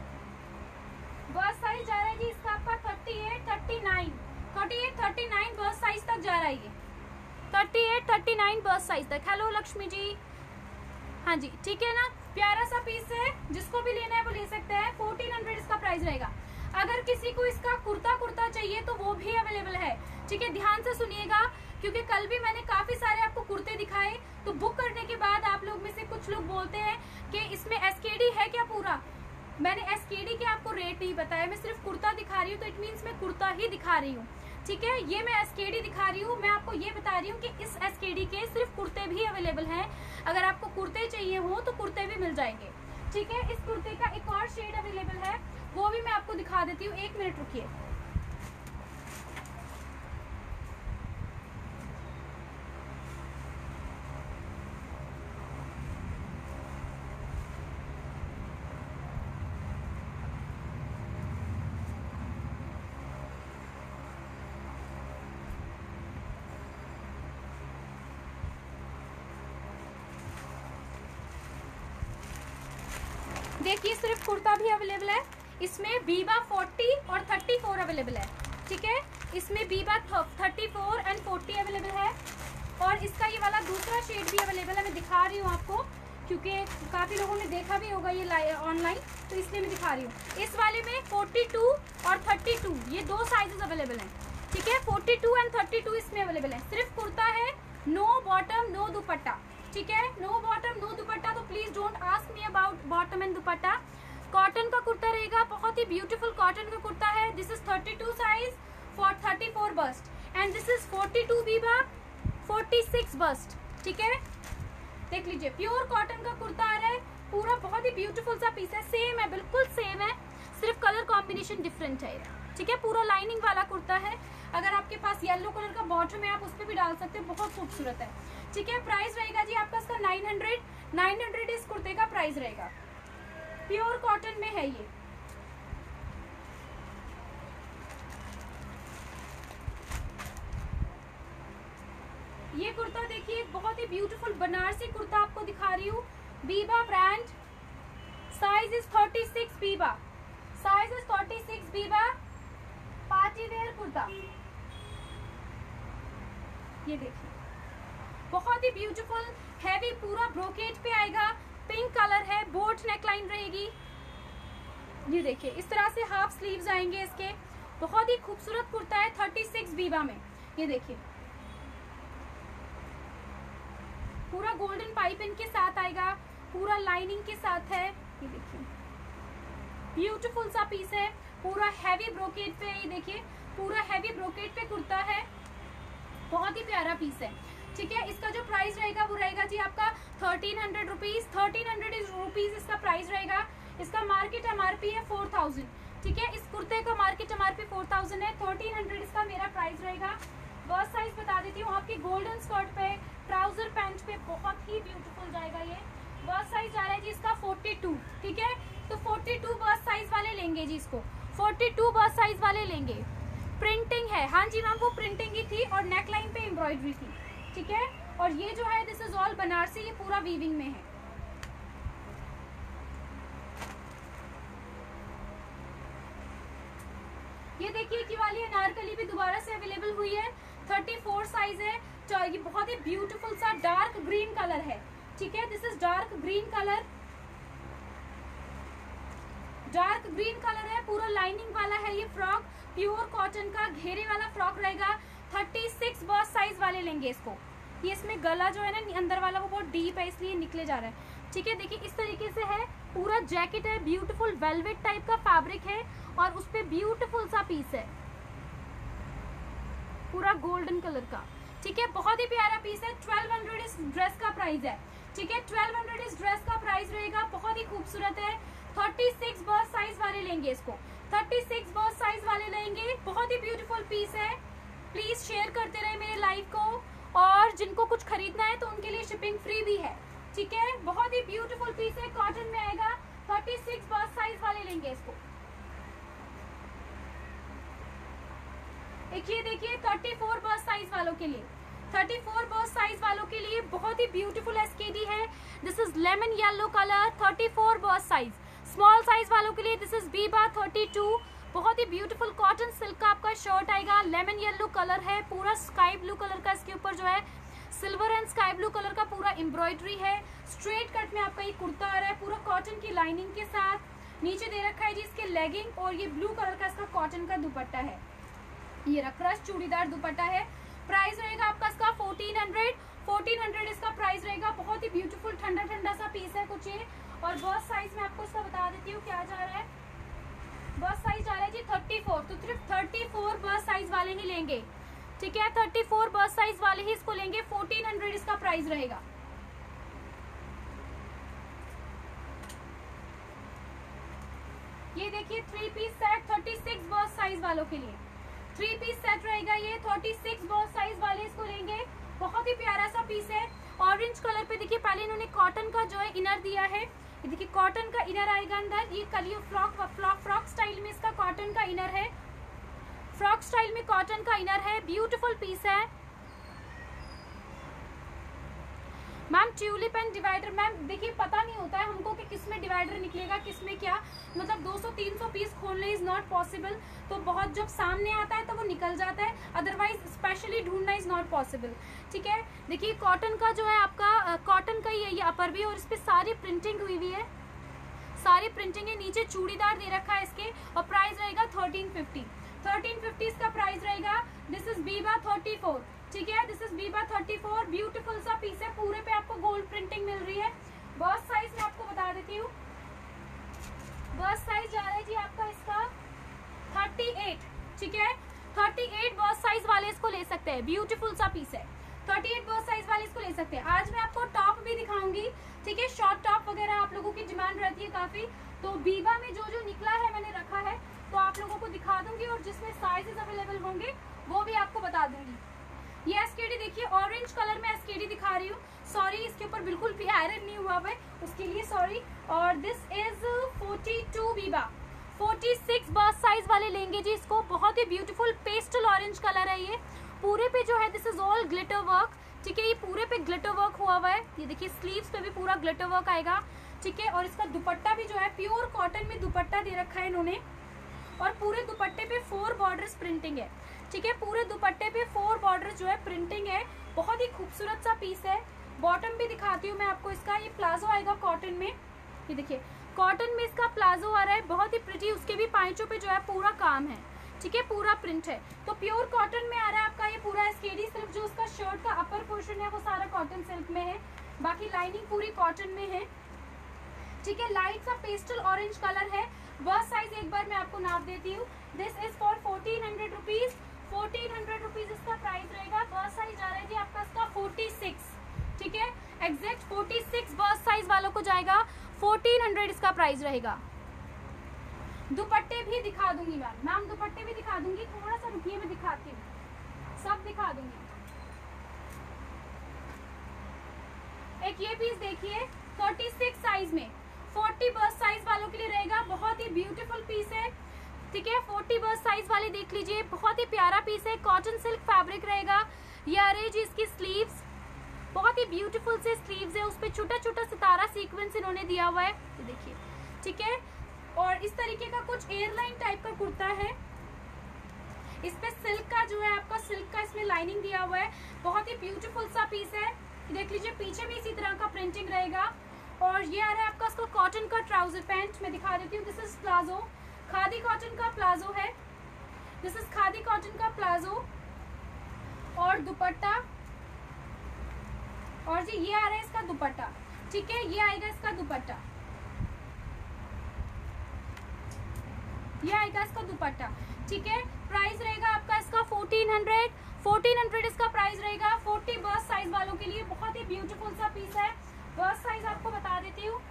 बस साइज जा रहा है जी इसका आपका thirty eight thirty nine, thirty eight thirty nine bust size तक जा रहा है ये, thirty eight thirty nine bust size तक। हेलो लक्ष्मी जी, हाँ जी, ठीक है ना। प्यारा सा पीस है, जिसको भी लेना है वो ले सकते हैं। फोर्टीन हंड्रेड इसका प्राइस रहेगा। अगर किसी को इसका कुर्ता कुर्ता चाहिए तो वो भी अवेलेबल है, ठीक है। ध्यान से सुनिएगा क्योंकि कल भी मैंने काफी सारे आपको कुर्ते दिखाए, तो बुक करने के बाद आप लोग में से कुछ लोग बोलते हैं कि इसमें एसकेडी है क्या पूरा। मैंने एसकेडी के आपको रेट नहीं बताया, मैं सिर्फ कुर्ता दिखा रही हूँ, तो इट मीन्स मैं कुर्ता ही दिखा रही हूँ, ठीक है। ये मैं एसकेडी दिखा रही हूँ, मैं आपको ये बता रही हूँ कि इस एसकेडी के सिर्फ कुर्ते भी अवेलेबल हैं। अगर आपको कुर्ते चाहिए हो तो कुर्ते भी मिल जाएंगे, ठीक है। इस कुर्ते का एक और शेड अवेलेबल है, वो भी मैं आपको दिखा देती हूँ, एक मिनट रुकिए। देखिए सिर्फ कुर्ता भी अवेलेबल है, इसमें बीबा फोर्टी और थर्टी फोर अवेलेबल है, ठीक है। इसमें Biba thirty four and forty available है, और इसका ये वाला दूसरा शेड भी अवेलेबल है। मैं दिखा रही हूँ आपको, क्योंकि काफ़ी लोगों ने देखा भी होगा ये ऑनलाइन, तो इसलिए मैं दिखा रही हूँ। इस वाले में फोर्टी टू और थर्टी टू ये दो साइजेस अवेलेबल हैं, ठीक है। Forty two and thirty two इसमें अवेलेबल है। सिर्फ कुर्ता है, नो बॉटम नो दुपट्टा, ठीक है। नो बॉटम नो दुपट्टा, तो please don't ask me about bottom and dupatta. Cotton का कुर्ता रहेगा, बहुत ही ब्यूटीफुल कॉटन का कुर्ता है। This is thirty two size for thirty four bust, and this is forty two Biba forty six bust, ठीक है। देख लीजिए, प्योर कॉटन का कुर्ता आ रहा है पूरा, बहुत ही ब्यूटीफुल सा पीस है। सेम है, बिल्कुल सेम है, सिर्फ कलर कॉम्बिनेशन डिफरेंट है, ठीक है। पूरा लाइनिंग वाला कुर्ता है। अगर आपके पास येलो कलर का बॉटम है, आप उस पर भी डाल सकते हैं, बहुत खूबसूरत है, ठीक है। प्राइस रहेगा जी आपका इसका नाइन हंड्रेड नाइन हंड्रेड इस कुर्ते का प्राइस रहेगा। प्योर कॉटन में है ये। ये कुर्ता देखिए, बहुत ही ब्यूटीफुल बनारसी कुर्ता आपको दिखा रही हूँ। Biba brand, size is thirty six Biba, size is thirty six Biba, party wear kurta. ये देखिए, बहुत ही ब्यूटीफुल हैवी, पूरा ब्रोकेट पे आएगा, पिंक कलर है, बोट नेकलाइन रहेगी। ये देखिए, इस तरह से हाफ स्लीव्स आएंगे इसके। बहुत ही खूबसूरत कुर्ता है थर्टी सिक्स बीबा में। ये देखिए, पूरा गोल्डन पाइपिंग के साथ आएगा, पूरा लाइनिंग के साथ है। ये देखिए, ब्यूटीफुल सा पीस है, पूरा हैवी ब्रोकेट पे। ये देखिए, पूरा हैवी ब्रोकेट पे कुर्ता है, बहुत ही प्यारा पीस है, ठीक है। इसका जो प्राइस रहेगा वो रहेगा जी आपका thirteen hundred rupees, thirteen hundred rupees इसका प्राइस रहेगा। इसका मार्केट एमआरपी है फोर थाउजेंड, ठीक है। इस कुर्ते का मार्केट एमआरपी फोर थाउजेंड है, थर्टीन हंड्रेड इसका मेरा प्राइस रहेगा। बस साइज बता देती हूँ आपकी, गोल्डन स्कर्ट पे, ट्राउजर पैंट पे बहुत ही ब्यूटीफुल जाएगा ये। बस साइज जा रहा है जी इसका फोर्टी टू, ठीक है। तो फोर्टी टू बस साइज वाले लेंगे जी इसको, फोर्टी टू बस साइज वाले लेंगे। प्रिंटिंग है, हाँ जी मैम, वो प्रिंटिंग ही थी और नेकलाइन पे एम्ब्रॉयडरी थी, ठीक है। और ये जो है दिस इज ऑल बनारसी, ये पूरा वीविंग में है। ये देखिए कि वाली अनारकली भी दोबारा से अवेलेबल हुई है, थर्टी फोर साइज है। ये बहुत ही ब्यूटीफुल सा डार्क ग्रीन कलर है, ठीक है। This is dark green colour, dark green colour है, पूरा लाइनिंग वाला है ये फ्रॉक, प्योर कॉटन का घेरे वाला फ्रॉक रहेगा। थर्टी सिक्स बस साइज वाले लेंगे इसको। ये इसमें गला जो है ना अंदर वाला वो बहुत डीप है, इसलिए निकले जा रहा है, ठीक है। देखिए इस तरीके से है, पूरा जैकेट है, ब्यूटीफुल वेलवेट टाइप का फैब्रिक है, और उस पे ब्यूटीफुल सा पीस है, पूरा गोल्डन कलर का, ठीक है। बहुत ही प्यारा पीस है। ट्वेल्व हंड्रेड इस ड्रेस का प्राइस है, ठीक है। ट्वेल्व हंड्रेड इस ड्रेस का प्राइस रहेगा, बहुत ही खूबसूरत है। थर्टी सिक्स बस साइज वाले लेंगे इसको, थर्टी सिक्स बस साइज वाले लेंगे। बहुत ही ब्यूटीफुल पीस है। प्लीज शेयर करते रहे मेरे लाइव को, और जिनको कुछ खरीदना है तो उनके लिए शिपिंग फ्री भी है, ठीक है। बहुत ही ब्यूटीफुल पीस है, कॉटन में आएगा। थर्टी सिक्स बस साइज वाले लेंगे इसको। एक ये देखिए थर्टी फोर बस साइज वालों के लिए, थर्टी फोर बस साइज वालों के लिए बहुत ही ब्यूटीफुल एसकेडी है। This is lemon yellow colour, thirty four bust size. Small size वालों के लिए this is Biba thirty two. बहुत ही ब्यूटीफुल कॉटन सिल्क का आपका शर्ट आएगा, लेमन येलो कलर है, पूरा स्काई ब्लू कलर का इसके ऊपर जो है silver and sky blue colour का पूरा एम्ब्रॉयडरी है। स्ट्रेट कट में आपका ये कुर्ता आ रहा है, पूरा कॉटन की लाइनिंग के साथ। नीचे दे रखा है जी इसके लेगिंग, और ये ब्लू कलर का इसका कॉटन का दुपट्टा है, ये क्रश चूड़ीदार दुपट्टा है। प्राइस रहेगा आपका इसका फोर्टीन हंड्रेड, फोर्टीन हंड्रेड इसका प्राइस रहेगा। बहुत ही ब्यूटीफुल ठंडा ठंडा सा पीस है कुछ ये। और बस साइज में आपको इसका बता देती हूँ क्या जा रहा है। बस साइज जा रहा है जी थर्टी फोर, तो सिर्फ थर्टी फोर बस साइज वाले ही लेंगे, ठीक है। थर्टी फोर बस साइज वाले ही इसको लेंगे, फोर्टीन हंड्रेड इसका प्राइस रहेगा। ये देखिए three piece set thirty six bust size वालों के लिए, थ्री पीस सेट रहेगा ये, थर्टी सिक्स बस साइज वाले इसको लेंगे। बहुत ही प्यारा सा पीस है, ऑरेंज कलर पे। देखिए पहले इन्होंने कॉटन का जो है इनर दिया है, ये देखिए कॉटन का इनर आएगा अंदर। ये कलियो फ्रॉक फ्रॉक फ्रॉक स्टाइल में इसका कॉटन का इनर है, फ्रॉक स्टाइल में कॉटन का इनर है, ब्यूटीफुल पीस है। Ma'am tulip and divider ma'am देखिए पता नहीं होता है हमको कि किस में डिवाइडर निकलेगा किस में क्या, मतलब दो सौ तीन सौ पीस खोलने इज नॉट पॉसिबल, तो बहुत जब सामने आता है तो वो निकल जाता है, अदरवाइज स्पेशली ढूंढना इज नॉट पॉसिबल। ठीक है, देखिए कॉटन का जो है आपका कॉटन का ही है ये अपर भी, और इस पर सारी प्रिंटिंग हुई हुई है, सारी प्रिंटिंग है, नीचे चूड़ीदार दे रखा है इसके, और प्राइस रहेगा थर्टीन फिफ्टी थर्टीन फिफ्टी इसका प्राइस रहेगा। This is Biba thirty four, ठीक है, this is Biba thirty four, beautiful सा पीस है, पूरे पे आपको गोल्ड प्रिंटिंग मिल रही है। बर्स्ट साइज मैं आपको बता देती हूँ, बर्स्ट साइज जा रहा है जी आपका इसका थर्टी एट, ठीक है, थर्टी एट बर्स्ट साइज वाले इसको ले सकते हैं, ब्यूटीफुल सा पीस है, थर्टी एट बर्स्ट साइज वाले इसको ले सकते हैं। आज मैं आपको टॉप भी दिखाऊंगी, ठीक है, शॉर्ट टॉप वगैरह आप लोगों की डिमांड रहती है काफी, तो बीबा में जो जो निकला है मैंने रखा है तो आप लोगों को दिखा दूंगी, और जिसमें साइजेस अवेलेबल होंगे वो भी आपको बता दूंगी। ये एसकेडी देखिए, ऑरेंज कलर में एसकेडी दिखा रही हूँ, सॉरी इसके ऊपर बिल्कुल भी आयरन नहीं हुआ है उसके लिए सॉरी। और this is forty two Biba, forty six burst size वाले लेंगे जी इसको, बहुत ही ब्यूटीफुल पेस्टल ऑरेंज कलर है ये, पूरे पे जो है this is all glitter work, ठीक है, ये पूरे पे ग्लिटर वर्क हुआ हुआ है, ये देखिए स्लीव्स पे भी पूरा ग्लिटर वर्क आएगा, ठीक है, और इसका दुपट्टा भी जो है प्योर कॉटन में दुपट्टा दे रखा है इन्होंने, और पूरे दुपट्टे पे फोर बॉर्डर्स प्रिंटिंग है, ठीक है, पूरे दुपट्टे पे फोर बॉर्डर जो है प्रिंटिंग है, बहुत ही खूबसूरत सा पीस है। बॉटम भी दिखाती हूँ मैं आपको इसका, ये प्लाजो आएगा कॉटन में, ये देखिए कॉटन में इसका प्लाजो आ रहा है, बहुत ही प्रिटी, उसके भी पांचों पे जो है पूरा काम है, ठीक है, पूरा प्रिंट है, तो प्योर कॉटन में आ रहा है आपका ये पूरा एसकेडी, सिर्फ जो उसका शर्ट का अपर पोर्शन है वो सारा कॉटन सिल्क में है, बाकी लाइनिंग पूरी कॉटन में है, ठीक है, लाइट सा पेस्टल ऑरेंज कलर है। बर्स्ट साइज एक बार मैं आपको नाप देती हूँ, this is for fourteen hundred rupees, fourteen hundred rupees इसका प्राइस रहेगा। बर्स्ट साइज जा रहा है जी आपका इसका फोर्टी सिक्स, ठीक है, exact forty six burst size वालों को जाएगा, फोर्टीन हंड्रेड इसका प्राइस रहेगा। दुपट्टे भी दिखा दूंगी मैम, मैम दुपट्टे भी दिखा दूंगी, थोड़ा सा रुकिए मैं दिखाती हूँ, सब दिखा दूंगी। एक ये पीस देखिए थर्टी सिक्स साइज में, फोर्टी बर्स्ट साइज वालों के लिए रहेगा, बहुत ही ब्यूटीफुल पीस है, ठीक है, फोर्टी बर्स्ट साइज वाले देख लीजिए, बहुत ही प्यारा पीस है, कॉटन सिल्क फैब्रिक रहेगा। ये आ रही जी इसकी स्लीव्स, बहुत ही ब्यूटीफुल से स्लीव्स है, उस पे छोटा छोटा सितारा सीक्वेंस इन्होंने दिया हुआ है, ये देखिए, ठीक है, और इस तरीके का कुछ एयरलाइन टाइप का कुर्ता है, इस पे सिल्क का जो है आपका सिल्क का इसमें लाइनिंग दिया हुआ है, बहुत ही ब्यूटीफुल सा पीस है, देख लीजिए पीछे भी इसी तरह का प्रिंटिंग रहेगा। और ये आ रहा है आपका इसका कॉटन का ट्राउजर पैंट, मैं दिखा देती हूँ, this is palazzo, khadi cotton का प्लाजो है, दिस इज खादी कॉटन का प्लाजो, और दुपट्टा, और जी ये आ रहा है इसका दुपट्टा, ठीक है, ये आएगा इसका दुपट्टा, ये आएगा इसका दुपट्टा, ठीक है, प्राइस रहेगा आपका इसका फोर्टीन हंड्रेड, फोर्टीन हंड्रेड इसका प्राइस रहेगा, फोर्टी बर्स्ट साइज वालों के लिए, बहुत ही ब्यूटीफुल सा पीस है। बर्स्ट साइज आपको बता देती हूँ,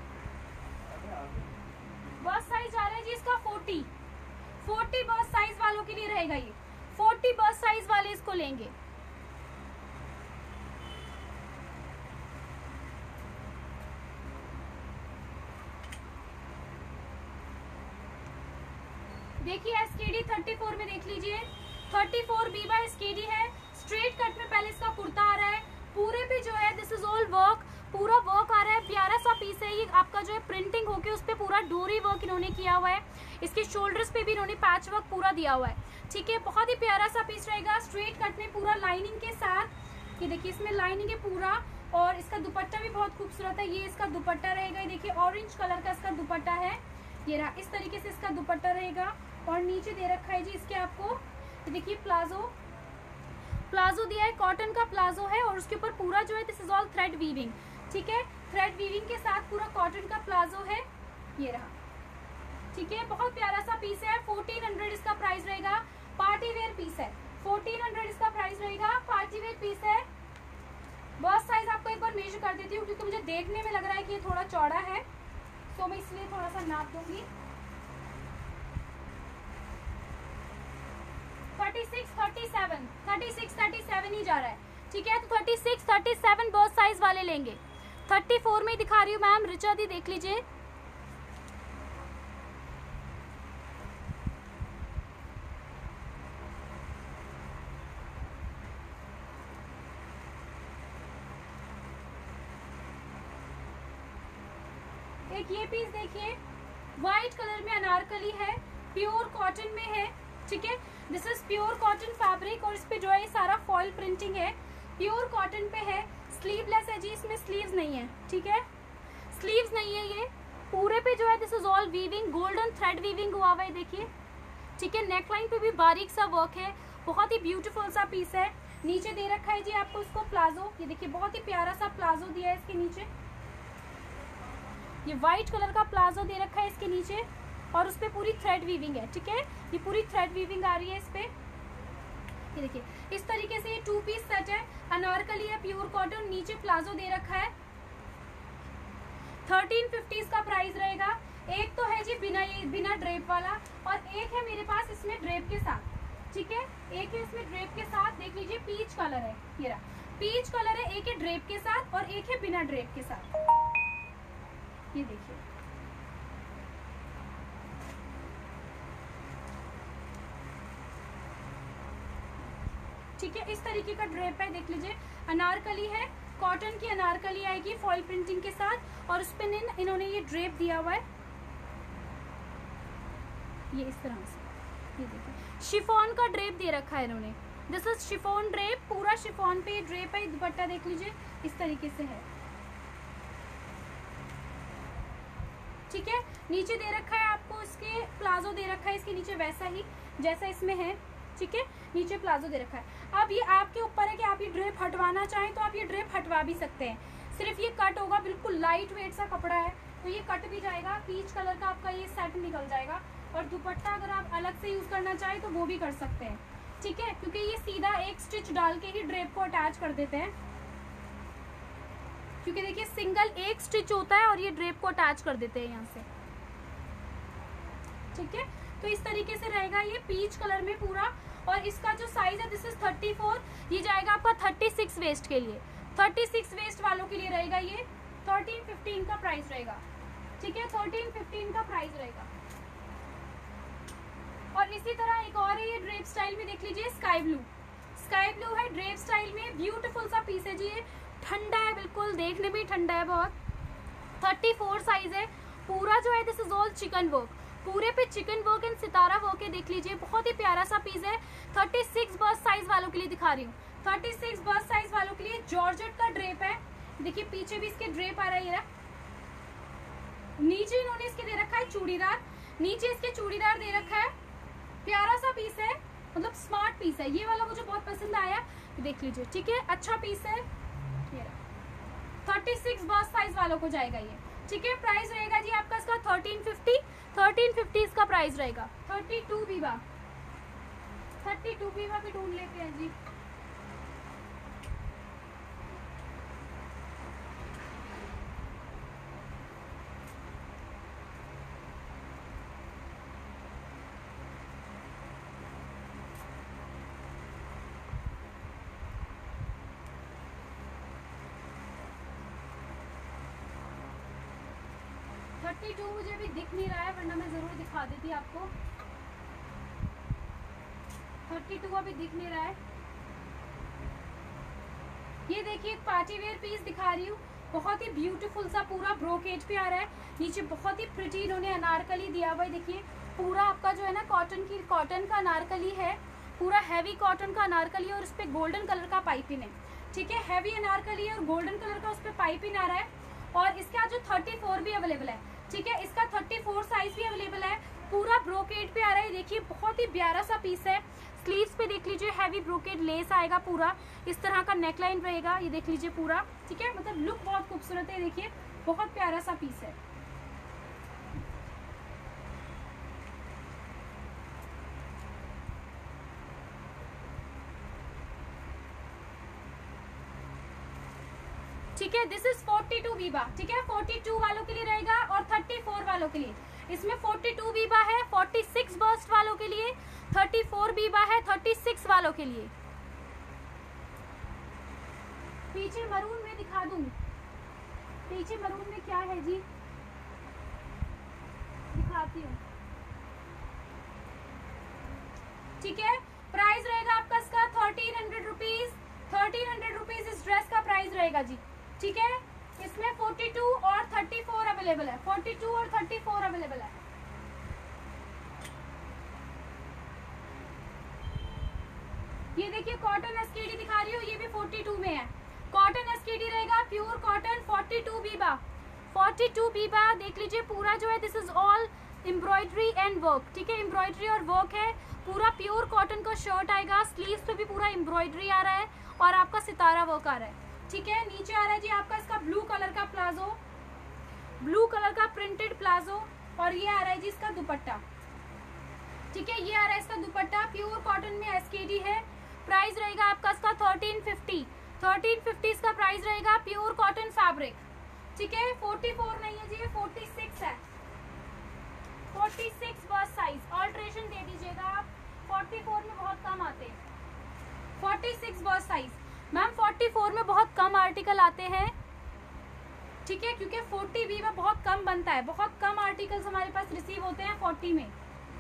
बर्स्ट साइज आ रहा है जी इसका फोर्टी, फोर्टी बर्स्ट साइज वालों के लिए रहेगा ये, फोर्टी बर्स्ट साइज वाले इसको लेंगे। देखिए एसकेडी थर्टी फोर में देख लीजिए, थर्टी फोर बीबा एसकेडी है, स्ट्रेट कट में पहले इसका कुर्ता आ रहा है, पूरे पे जो है दिस इज ऑल वर्क, पूरा वर्क आ रहा है, प्यारा सा पीस है ये आपका जो है प्रिंटिंग होके उस पे पूरा डोरी वर्क इन्होंने किया हुआ है, इसके शोल्डर्स पे भी इन्होंने पैच वर्क पूरा दिया हुआ है, ठीक है, बहुत ही प्यारा सा पीस रहेगा, स्ट्रेट कट में पूरा लाइनिंग के साथ, ये देखिए इसमें लाइनिंग है पूरा, और इसका दुपट्टा भी बहुत खूबसूरत है, ये इसका दुपट्टा रहेगा, ये देखिए ऑरेंज कलर का इसका दुपट्टा है, ये रहा, इस तरीके से इसका दुपट्टा रहेगा, और नीचे दे रखा है जी इसके आपको, ये देखिए प्लाजो, प्लाजो दिया है, कॉटन का प्लाजो है, और उसके ऊपर पूरा जो है this is all thread weaving, ठीक है, थ्रेड वीविंग के साथ पूरा कॉटन का प्लाजो है, ये रहा, ठीक है, बहुत प्यारा सा पीस है, फोर्टीन हंड्रेड इसका प्राइस रहेगा, पार्टी वेयर पीस है, फोर्टीन हंड्रेड इसका प्राइस रहेगा, पार्टी वेयर पीस है। बर्स्ट साइज आपको एक बार मेजर कर देती हूँ, क्योंकि मुझे देखने में लग रहा है कि ये थोड़ा चौड़ा है, तो मैं इसलिए थोड़ा सा नाप दूंगी, thirty six, thirty seven, thirty six, thirty seven ही जा रहा है, ठीक है, तो thirty six, thirty seven burst size वाले लेंगे। थर्टी फोर में दिखा रही हूँ मैम, रिचा दी देख लीजिए, एक ये पीस देखिए, व्हाइट कलर में अनारकली है, प्योर कॉटन में है, ठीक है। This is pure cotton fabric और इस पे जो है ये सारा फॉइल प्रिंटिंग है, प्योर कॉटन पे है, स्लीवलेस है जी, इसमें स्लीव्स नहीं है, ठीक है, स्लीव्स नहीं है ये। पूरे पे जो है this is all weaving, golden thread weaving हुआ हुआ है देखिए, ठीक है। नेकलाइन पे भी बारीक सा वर्क है, बहुत ही ब्यूटीफुल सा पीस है। नीचे दे रखा है जी आपको इसको प्लाजो, ये देखिए बहुत ही प्यारा सा प्लाजो दिया है इसके नीचे, ये व्हाइट कलर का प्लाजो दे रखा है इसके नीचे और उस पे पूरी थ्रेड वीविंग है, ठीक है, ये पूरी थ्रेड वीविंग आ रही है इस पे। ये देखिए इस तरीके से ये टू पीस सेट है, अनारकली है, प्योर कॉटन, नीचे प्लाजो दे रखा है। थर्टीन फिफ्टी का प्राइस रहेगा। एक तो है जी बिना ये बिना ड्रेप वाला और एक है मेरे पास इसमें ड्रेप के साथ, ठीक है, एक है इसमें ड्रेप के साथ, देख लीजिए पीच कलर है, ये रहा पीच कलर है, एक है ड्रेप के साथ और एक है बिना ड्रेप के साथ, ये देखिए। ठीक है, इस तरीके का ड्रेप है, देख लीजिए, अनारकली है, कॉटन की अनारकली आएगी फॉइल प्रिंटिंग के साथ और उस पे इन्होंने ये ड्रेप दिया हुआ है, ये इस तरह से, ये देखिए शिफॉन का ड्रेप दे रखा है इन्होंने, दिस इज शिफॉन ड्रेप, पूरा शिफॉन पे ड्रेप है, दुपट्टा देख लीजिए इस तरीके से है, ठीक है। नीचे दे रखा है आपको इसके प्लाजो दे रखा है इसके नीचे वैसा ही जैसा इसमें है, ठीक है, नीचे प्लाजो दे रखा है। अब ये आपके ऊपर है कि आप ये ड्रेप हटवाना चाहें तो आप ये ड्रेप हटवा भी सकते हैं, सिर्फ ये कट होगा, बिल्कुल लाइट वेट सा कपड़ा है तो ये कट भी जाएगा, पीच कलर का आपका ये सेट निकल जाएगा और दुपट्टा अगर आप अलग से यूज करना चाहें तो वो भी कर सकते हैं, ठीक है, क्योंकि ये सीधा एक स्टिच डाल के ही ड्रेप को अटैच कर देते हैं, क्योंकि देखिए सिंगल एक स्टिच होता है और ये ड्रेप को अटैच कर देते हैं यहाँ से, ठीक है। तो इस तरीके से रहेगा ये पीच कलर में पूरा और इसका जो साइज है दिस इज थर्टी फोर, ये जाएगा आपका थर्टी सिक्स वेस्ट के लिए, थर्टी सिक्स वेस्ट वालों के लिए रहेगा ये, थर्टीन फिफ्टीन का प्राइस रहेगा, ठीक है, थर्टीन फिफ्टीन का प्राइस रहेगा। और इसी तरह एक और है ये ड्रेप स्टाइल में, देख लीजिए स्काई ब्लू, स्काई ब्लू है ड्रेप स्टाइल में, ब्यूटीफुल सा पीस है जी, ये ठंडा है बिल्कुल, देखने में ठंडा है बहुत, थर्टी फोर साइज है, पूरा जो है this is all chikan work, पूरे पे चिकन वर्क एंड सितारा वर्क है, देख लीजिए बहुत ही प्यारा सा पीस है। थर्टी सिक्स बर्स्ट साइज वालों के लिए दिखा रही हूँ, थर्टी सिक्स बर्स्ट साइज वालों के लिए जॉर्जेट का ड्रेप है, देखिए पीछे भी इसके ड्रेप आ रहा है, ये नीचे इन्होंने इसके दे रखा है चूड़ीदार, नीचे इसके चूड़ीदार दे रखा है, प्यारा सा पीस है, मतलब स्मार्ट पीस है, ये वाला मुझे बहुत पसंद आया, देख लीजिए, ठीक है, अच्छा पीस है, थर्टी सिक्स बर्स्ट साइज वालों को जाएगा ये, ठीक है। प्राइस रहेगा जी आपका इसका थर्टीन फिफ्टी, थर्टीन फिफ्टी इसका प्राइस रहेगा। Thirty two Biba, thirty two Biba भी ढूंढ लेते हैं जी, थर्टी टू मुझे अभी दिख नहीं रहा है वरना मैं जरूर दिखा देती आपको, थर्टी टू अभी दिख नहीं रहा है। ये देखिए एक पार्टी वेयर पीस दिखा रही हूँ, बहुत ही ब्यूटीफुल सा पूरा ब्रोकेज पे आ रहा है, नीचे बहुत ही प्रिटी इन्होंने अनारकली दिया हुआ है, देखिए पूरा आपका जो है ना कॉटन की कॉटन का अनारकली है, पूरा हैवी कॉटन का अनारकली और उस पर गोल्डन कलर का पाइपिंग है, ठीक है, हैवी अनारकली है और गोल्डन कलर का उस पर पाइपिंग आ रहा है और इसका जो थर्टी फोर भी अवेलेबल है, ठीक है, इसका थर्टी फोर साइज भी अवेलेबल है, पूरा ब्रोकेड पे आ रहा है, देखिए बहुत ही प्यारा सा पीस है, स्लीव्स पे देख लीजिए हैवी ब्रोकेड लेस आएगा, पूरा इस तरह का नेकलाइन रहेगा, ये देख लीजिए पूरा, ठीक है, मतलब लुक बहुत खूबसूरत है, देखिए बहुत प्यारा सा पीस है। ठीक है, this is forty two Biba, ठीक है, फोर्टी टू वालों के लिए रहेगा और थर्टी फोर वालों के लिए, इसमें फोर्टी टू बीबा है, फोर्टी सिक्स बर्स्ट वालों के लिए, थर्टी फोर बीबा है, थर्टी सिक्स वालों के लिए। पीछे मरून में दिखा दूं, पीछे मरून में क्या है जी, दिखाती हूँ, ठीक है। प्राइस रहेगा आपका इसका thirteen hundred rupees, thirteen hundred rupees इस ड्रेस का प्राइस रहेगा जी, ठीक है, इसमें फोर्टी टू और थर्टी फोर अवेलेबल है, फोर्टी टू और थर्टी फोर अवेलेबल है। ये देखिए कॉटन एसकेडी दिखा रही हूँ, ये भी फोर्टी टू में है। कॉटन एसकेडी रहेगा, pure cotton, forty two Biba, forty two Biba देख लीजिए। पूरा जो है this is all embroidery and work, ठीक है, एम्ब्रॉयडरी और वर्क है। पूरा प्योर कॉटन का शर्ट आएगा, स्लीव्स पे भी पूरा एम्ब्रॉयडरी आ रहा है और आपका सितारा वर्क आ रहा है, ठीक है। नीचे आ रहा है जी आपका इसका ब्लू कलर का प्लाजो, ब्लू कलर का प्रिंटेड प्लाजो, और ये आ रहा है जी इसका दुपट्टा, ठीक है। ये आ रहा है इसका दुपट्टा, प्योर कॉटन में एसकेडी है। प्राइस रहेगा आपका इसका थर्टीन फिफ्टी, थर्टीन फिफ्टी इसका प्राइस रहेगा, प्योर कॉटन फैब्रिक, ठीक है। फोर्टी फोर नहीं है जी, ये फोर्टी सिक्स है, forty six bust size, alteration दे दीजिएगा आप, फोर्टी फोर में बहुत कम आते हैं, forty six bust size. Ma'am forty four में बहुत कम आर्टिकल आते हैं, ठीक है, क्योंकि फोर्टी बी में बहुत कम बनता है, बहुत कम आर्टिकल्स हमारे पास रिसीव होते हैं फोर्टी में।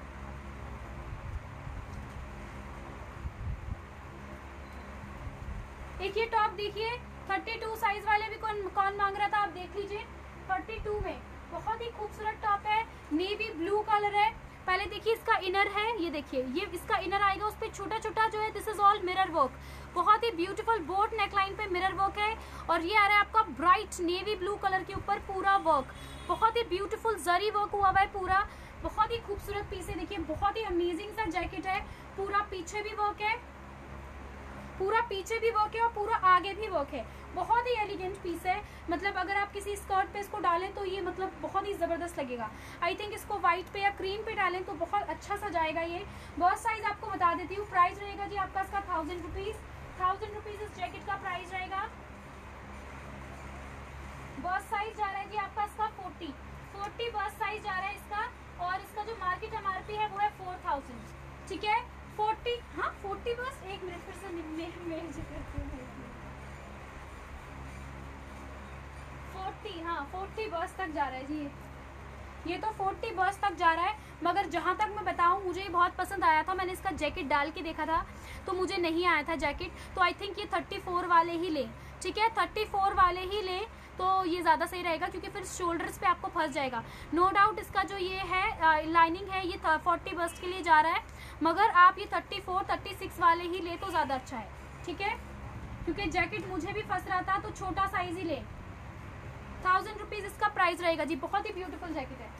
एक ये टॉप देखिए, थर्टी टू साइज वाले भी कौन कौन मांग रहा था, आप देख लीजिए, थर्टी टू में बहुत ही खूबसूरत टॉप है, नेवी ब्लू कलर है। पहले देखिए इसका इनर है, ये देखिए, ये इसका इनर आएगा, उस पर छोटा छोटा जो है this is all mirror work, बहुत ही ब्यूटीफुल बोट नेकलाइन पे मिरर वर्क है। और ये आ रहा है आपका ब्राइट नेवी ब्लू कलर के ऊपर पूरा वर्क, बहुत ही ब्यूटीफुल जरी वर्क हुआ हुआ है पूरा, बहुत ही खूबसूरत पीस है। देखिए बहुत ही अमेजिंग सा जैकेट है, पूरा पीछे भी वर्क है, पूरा पीछे भी वर्क है और पूरा आगे भी वर्क है, बहुत ही एलिगेंट पीस है। मतलब अगर आप किसी स्कर्ट पे इसको डालें तो ये मतलब बहुत ही जबरदस्त लगेगा। आई थिंक इसको व्हाइट पे या क्रीम पे डालें तो बहुत अच्छा सा जाएगा। ये बॉस साइज आपको बता देती हूँ, प्राइस रहेगा जी आपका इसका थाउजेंड रुपीज, थाउजेंड रुपीज इस जैकेट का प्राइस रहेगा। बॉस साइज जा रहा है जी आपका इसका फोर्टी, फोर्टी बॉस साइज जा रहा है इसका, और इसका जो मार्केट एमआरपी है वो है फोर थाउजेंड, ठीक है। फोर्टी, हाँ फोर्टी बस, एक मिनट फिर से मेरे फोर्टी, हाँ फोर्टी बस तक जा रहा है जी, ये तो फोर्टी बस तक जा रहा है। मगर जहाँ तक मैं बताऊँ मुझे बहुत पसंद आया था, मैंने इसका जैकेट डाल के देखा था तो मुझे नहीं आया था जैकेट, तो आई थिंक ये थर्टी फोर वाले ही ले, ठीक है, थर्टी फोर वाले ही ले तो ये ज़्यादा सही रहेगा, क्योंकि फिर शोल्डर्स पे आपको फंस जाएगा। नो डाउट इसका जो ये है लाइनिंग है ये फोर्टी बस्ट के लिए जा रहा है, मगर आप ये थर्टी फोर थर्टी सिक्स वाले ही ले तो ज़्यादा अच्छा है, ठीक है, क्योंकि जैकेट मुझे भी फंस रहा था तो छोटा साइज ही ले। थाउजेंड रुपीज़ इसका प्राइस रहेगा जी, बहुत ही ब्यूटीफुल जैकेट है।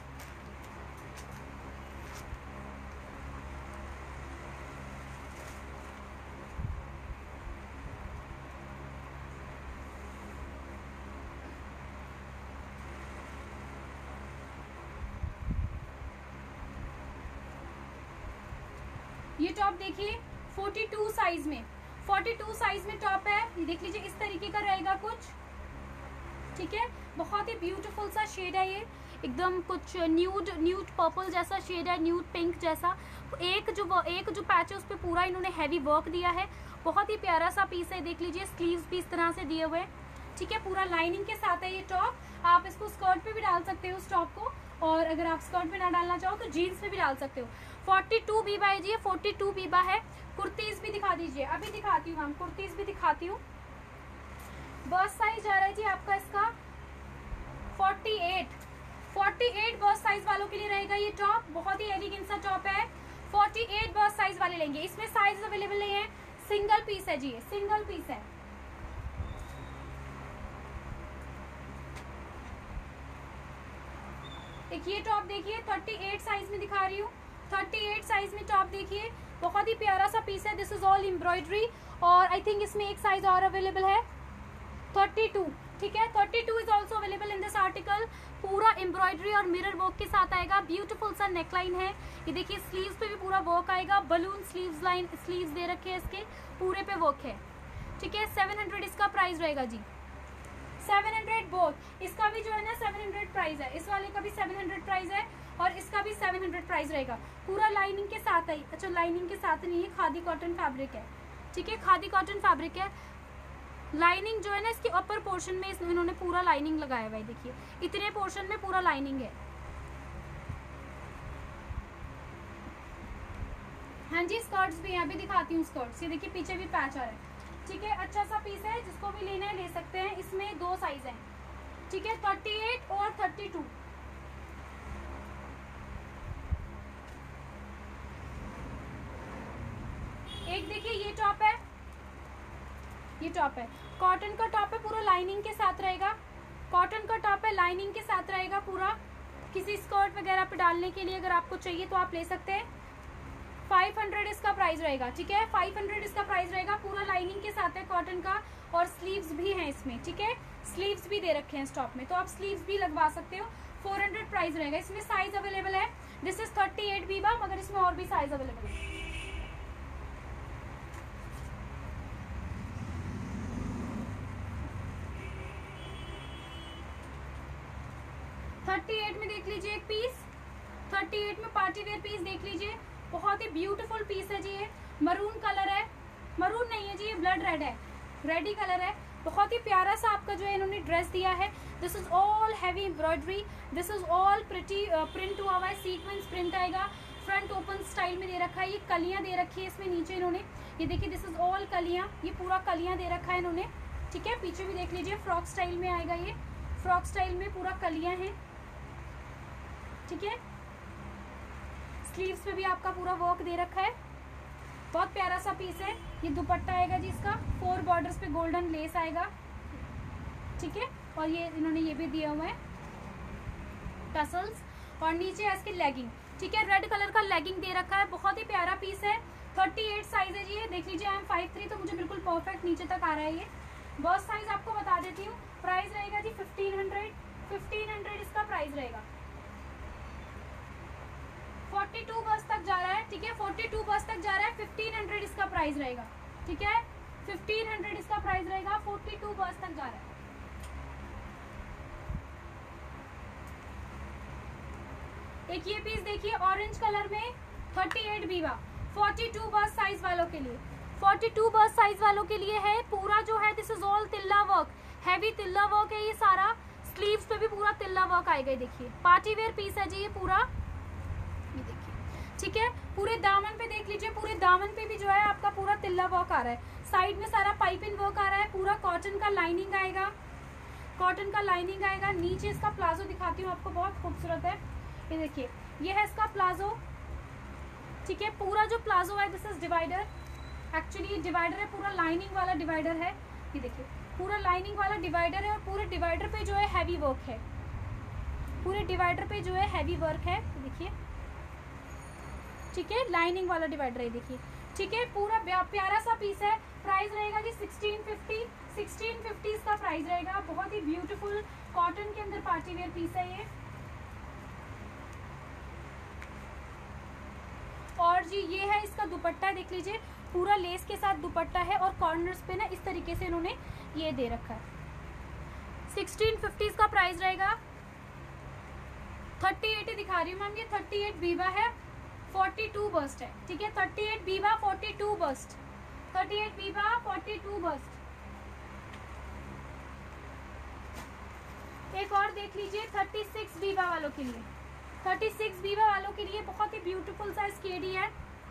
ये टॉप देखिए फोर्टी टू साइज में, फोर्टी टू साइज में टॉप है, ये देख लीजिए इस तरीके का रहेगा कुछ, ठीक है, बहुत ही ब्यूटीफुल सा शेड है ये, एकदम कुछ न्यूड न्यूड पर्पल जैसा शेड है, न्यूड पिंक जैसा। एक जो एक जो पैच है उस पर पूरा इन्होंने हैवी वर्क दिया है, बहुत ही प्यारा सा पीस है। देख लीजिए स्लीव्स भी इस तरह से दिए हुए, ठीक है, पूरा लाइनिंग के साथ है ये टॉप। आप इसको स्कर्ट पे भी डाल सकते हो उस टॉप को, और अगर आप स्कर्ट पे ना डालना चाहो तो जीन्स पे भी डाल सकते हो। फोर्टी टू बीबा है जी, फोर्टी टू बीबा है। कुर्तीज भी दिखा दीजिए, अभी दिखाती हूँ मैम, कुर्तीज भी दिखाती हूँ। बस साइज आ रहा है जी आपका इसका forty eight, forty eight bust size वालों के लिए रहेगा ये टॉप, बहुत ही एलिगेंट सा टॉप है। फोर्टी एट बस साइज वाले लेंगे, इसमें साइज अवेलेबल नहीं है, सिंगल पीस है जी, ये सिंगल पीस है। एक ये टॉप देखिए थर्टी एट साइज में दिखा रही हूँ, थर्टी एट साइज में टॉप देखिए, बहुत ही प्यारा सा पीस है। दिस इज ऑल एम्ब्रॉयडरी, और आई थिंक इसमें एक साइज और अवेलेबल है थर्टी टू, ठीक है, thirty two is also available in this article. पूरा एम्ब्रॉयडरी और मिरर वर्क के साथ आएगा, ब्यूटीफुल सा नेकलाइन है। ये देखिए स्लीव्स पे भी पूरा वर्क आएगा, बलून स्लीव्स लाइन स्लीव्स दे रखे हैं, इसके पूरे पे वर्क है, ठीक है। सेवन हंड्रेड इसका प्राइस रहेगा जी, सेवन हंड्रेड बोथ। इसका भी जो है ना सेवन हंड्रेड प्राइस है, इस वाले का भी सेवन हंड्रेड प्राइस है, और इसका भी सेवन हंड्रेड प्राइस रहेगा। पूरा लाइनिंग के साथ है, अच्छा लाइनिंग के साथ नहीं है, खादी कॉटन फैब्रिक है, ठीक है, खादी कॉटन फैब्रिक है। लाइनिंग जो है ना इसके अपर पोर्शन में इन्होंने पूरा लाइनिंग लगाया हुआ है, देखिए इतने पोर्शन में पूरा लाइनिंग है। हाँ जी स्कर्ट्स भी हैं, अभी दिखाती हूँ स्कर्ट्स। ये देखिए पीछे भी पैच आ रहा है, ठीक है, अच्छा सा पीस है, जिसको भी लेना है ले सकते हैं। इसमें दो साइज हैं, ठीक है, थर्टी एट और थर्टी टू। एक देखिए ये टॉप है, ये टॉप है, कॉटन का टॉप है, पूरा लाइनिंग के साथ रहेगा। कॉटन का टॉप है, लाइनिंग के साथ रहेगा पूरा। किसी स्कर्ट वगैरह पे डालने के लिए अगर आपको चाहिए तो आप ले सकते हैं। फाइव हंड्रेड इसका प्राइस रहेगा, ठीक है, फाइव हंड्रेड इसका प्राइस रहेगा। पूरा लाइनिंग के साथ है कॉटन का, और स्लीव्स भी हैं इसमें, ठीक है, स्लीव्स भी दे रखे हैं स्टॉक में, तो आप स्लीव्स भी लगवा सकते हो। फोर हंड्रेड प्राइस रहेगा। इसमें साइज अवेलेबल है, this is thirty eight Biba, मगर इसमें और भी साइज अवेलेबल है। थर्टी एट में देख लीजिए एक पीस, थर्टी एट में पार्टी वेयर पीस देख लीजिए, बहुत ही ब्यूटीफुल पीस है जी। ये मरून कलर है, मरून नहीं है जी, ये ब्लड रेड है, रेडी कलर है। बहुत ही प्यारा सा आपका जो है इन्होंने ड्रेस दिया है। This is all heavy embroidery, this is all pretty print हुआ हुआ है, सीक्वेंस प्रिंट आएगा। फ्रंट ओपन स्टाइल में दे रखा है, ये कलियां दे रखी है इसमें नीचे इन्होंने, ये देखिए दिस इज ऑल कलियां, ये पूरा कलियां दे रखा है इन्होंने, ठीक है। पीछे भी देख लीजिए फ्रॉक स्टाइल में आएगा, ये फ्रॉक स्टाइल में पूरा कलियां हैं, ठीक है। स्लीव्स पे भी आपका पूरा वर्क दे रखा है, बहुत प्यारा सा पीस है। ये दुपट्टा आएगा जी इसका, फोर बॉर्डर्स पे गोल्डन लेस आएगा, ठीक है। और ये इन्होंने ये भी दिया हुआ है टसल्स, और नीचे है इसकी लेगिंग, ठीक है, रेड कलर का लेगिंग दे रखा है। बहुत ही प्यारा पीस है, थर्टी एट साइज है जी, ये देख लीजिए। आई एम फाइव थ्री, तो मुझे बिल्कुल परफेक्ट नीचे तक आ रहा है ये। बर्स्ट साइज आपको बता देती हूँ, प्राइस रहेगा जी फिफ्टीन हंड्रेड, फिफ्टीन हंड्रेड इसका प्राइस रहेगा। फोर्टी टू बस तक जा रहा है, ठीक है, फोर्टी टू बस तक जा रहा है, फिफ्टीन हंड्रेड इसका प्राइस रहेगा, ठीक है, फिफ्टीन हंड्रेड इसका प्राइस रहेगा, फोर्टी टू बस तक जा रहा है। एक ये पीस देखिए ऑरेंज कलर में, thirty eight Biba, forty two bust size वालों के लिए, फोर्टी टू बस साइज वालों के लिए है। पूरा जो है this is all tilla work, heavy tilla work है ये सारा। स्लीव्स पे भी पूरा तिल्ला वर्क आएगा, देखिए पार्टी वेयर पीस है जी ये पूरा, ये देखिए, ठीक है। पूरे दामन पे देख लीजिए, पूरे दामन पे भी जो है आपका पूरा तिल्ला वर्क आ रहा है। साइड में सारा पाइपिंग वर्क आ रहा है, पूरा कॉटन का लाइनिंग आएगा, कॉटन का लाइनिंग आएगा। नीचे इसका प्लाजो दिखाती हूँ आपको, बहुत खूबसूरत है, ये देखिए, ये है इसका प्लाजो, ठीक है। पूरा जो प्लाजो है this is divider, actually divider है, पूरा लाइनिंग वाला डिवाइडर है, ये देखिए पूरा लाइनिंग वाला डिवाइडर है। और पूरे डिवाइडर पे जो है हैवी वर्क है, पूरे डिवाइडर पे जो है हैवी वर्क है, देखिए, ठीक है, लाइनिंग वाला डिवाइडर है, देखिए, ठीक है। पूरा प्यारा सा पीस है। प्राइस रहेगा जी सिक्सटीन फिफ्टी, सिक्सटीन फिफ्टी इसका प्राइस रहेगा। बहुत ही ब्यूटीफुल कॉटन के अंदर पार्टी वेयर पीस है ये। और जी ये है इसका दुपट्टा, देख लीजिए पूरा लेस के साथ दुपट्टा है, और कॉर्नर्स पे ना इस तरीके से इन्होंने ये दे रखा है। सिक्सटीन फिफ्टी इसका प्राइस रहेगा। थर्टी एट दिखा रही हूँ मैम, ये थर्टी एट बीबा है, फोर्टी टू बस्ट है, ठीक है, thirty eight Biba, forty two bust, thirty eight Biba, forty two bust. एक और देख लीजिए थर्टी सिक्स बीबा वालों के लिए, थर्टी सिक्स बीबा वालों के लिए बहुत ही ब्यूटीफुल सा स्केडी है,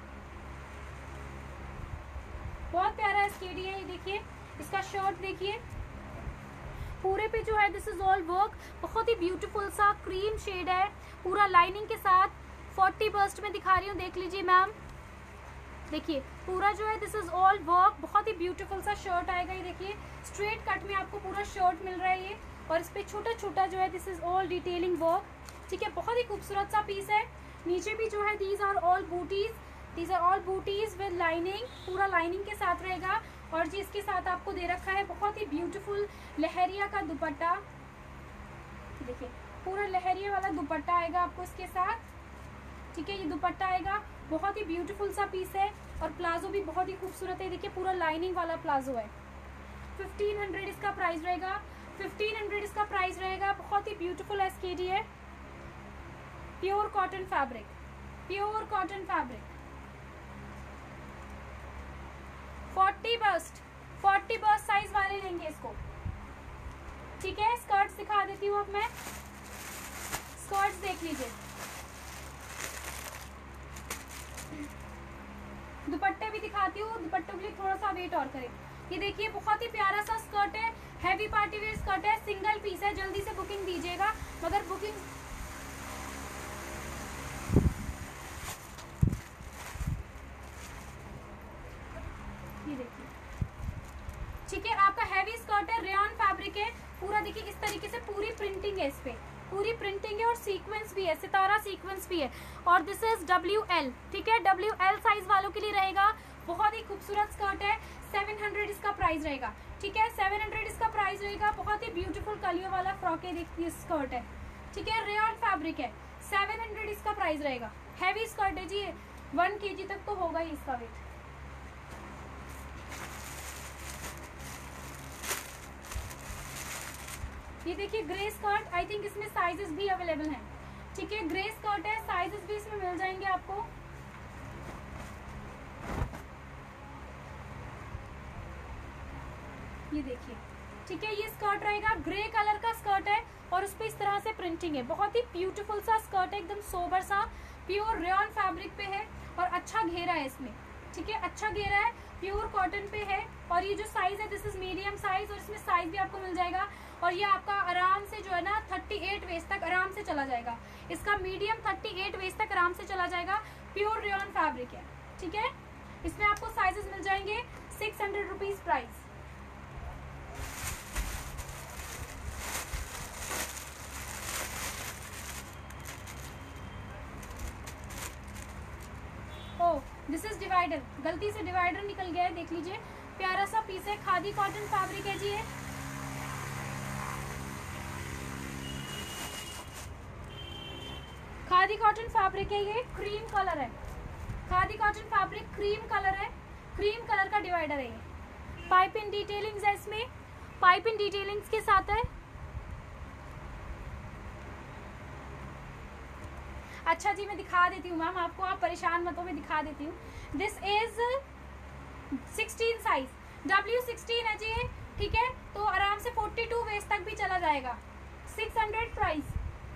बहुत प्यारा स्केडी है। ये देखिए इसका शर्ट देखिए, पूरे पे जो है दिस इज ऑल वर्क, बहुत ही ब्यूटीफुल सा क्रीम शेड है, पूरा लाइनिंग के साथ। फोर्टी बस्ट में दिखा रही हूँ, देख लीजिए मैम, देखिए पूरा जो है दिस इज ऑल वर्क, बहुत ही ब्यूटीफुल सा शर्ट आएगा। ये देखिए स्ट्रेट कट में आपको पूरा शर्ट मिल रहा है ये, और इस पे छोटा छोटा जो है this is all detailing work, ठीक है, बहुत ही खूबसूरत सा पीस है। नीचे भी जो है दीज आर ऑल बूटीज, दीज आर ऑल बूटीज विद लाइनिंग, पूरा लाइनिंग के साथ रहेगा। और जी इसके साथ आपको दे रखा है बहुत ही ब्यूटीफुल लहरिया का दुपट्टा, देखिए पूरा लहरिया वाला दुपट्टा आएगा आपको इसके साथ, ठीक है, ये दुपट्टा आएगा, बहुत ही ब्यूटीफुल सा पीस है। और प्लाजो भी बहुत ही खूबसूरत है, देखिए पूरा लाइनिंग वाला प्लाजो है। फिफ्टीन हंड्रेड इसका प्राइस रहेगा, फिफ्टीन हंड्रेड इसका प्राइस रहेगा। बहुत ही ब्यूटीफुल एसकेडी है, pure cotton fabric, pure cotton fabric. Forty bust, forty bust size वाले लेंगे इसको, ठीक है। स्कर्ट्स दिखा देती हूँ अब मैं, स्कर्ट्स देख लीजिए, दुपट्टे भी दिखाती हूँ, दुपट्टों के लिए थोड़ा सा वेट और करें। ये देखिए बहुत ही प्यारा सा स्कर्ट है, हैवी पार्टी वेयर स्कर्ट है, सिंगल पीस है, जल्दी से बुकिंग दीजिएगा। मगर बुकिंग ये देखिए, ठीक है, आपका हैवी स्कर्ट है, रेयॉन फैब्रिक है पूरा। देखिए इस तरीके से पूरी प्रिंटिंग है, इस पे पूरी प्रिंटिंग है और सीक्वेंस भी है, सितारा सीक्वेंस भी है। और दिस इज डब्ल्यू एल, ठीक है, डब्ल्यू एल साइज वालों के लिए रहेगा। बहुत ही खूबसूरत स्कर्ट है, सेवन हंड्रेड इसका प्राइस रहेगा, ठीक है, सेवन हंड्रेड इसका प्राइस रहेगा। बहुत ही ब्यूटीफुल कलियों वाला फ्रॉके देखिए स्कर्ट है, ठीक है, रेयॉन फैब्रिक है, सेवन हंड्रेड इसका प्राइस रहेगा। हैवी स्कर्ट है जी, वन के जी तक तो होगा ही इसका वेट। ये देखिए ग्रे स्कर्ट, आई थिंक इसमें साइजेस भी अवेलेबल हैं, ठीक है, ग्रे स्कर्ट है, साइजेस भी इसमें मिल जाएंगे आपको। ये देखिए, ठीक है, ये स्कर्ट रहेगा, ग्रे कलर का स्कर्ट है और उस पर इस तरह से प्रिंटिंग है। बहुत ही ब्यूटीफुल सा स्कर्ट है, एकदम सोबर सा, प्योर रेयॉन फैब्रिक पे है और अच्छा घेरा है इसमें, ठीक है, अच्छा घेरा है, प्योर कॉटन पे है। और ये जो साइज है दिस इज मीडियम साइज और इसमें साइज भी आपको मिल जाएगा। और ये आपका आराम से जो है ना अड़तीस वेस्ट तक आराम से चला जाएगा, इसका मीडियम अड़तीस वेस्ट तक आराम से चला जाएगा। प्योर रेयॉन फैब्रिक है, ठीक है, इसमें आपको साइजेस मिल जाएंगे। Six hundred rupees price. Oh this is divider, गलती से डिवाइडर निकल गया है, देख लीजिए, प्यारा सा पीस है, खादी कॉटन फैब्रिक है जी ये। खादी कॉटन फैब्रिक है, ये क्रीम कलर है, khadi cotton fabric cream colour है, क्रीम कलर का डिवाइडर है ये। पाइप इन डिटेलिंग्स है इसमें, पाइप इन डिटेलिंग्स के साथ है। अच्छा जी मैं दिखा देती हूँ मैम आपको, आप परेशान मत हो, मैं दिखा देती हूँ। This is sixteen size, W sixteen है जी, ठीक है, तो आराम से फोर्टी टू वेस्ट तक भी चला जाएगा। Six hundred price.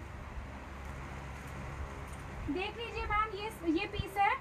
देख लीजिए मैम, ये ये पीस है,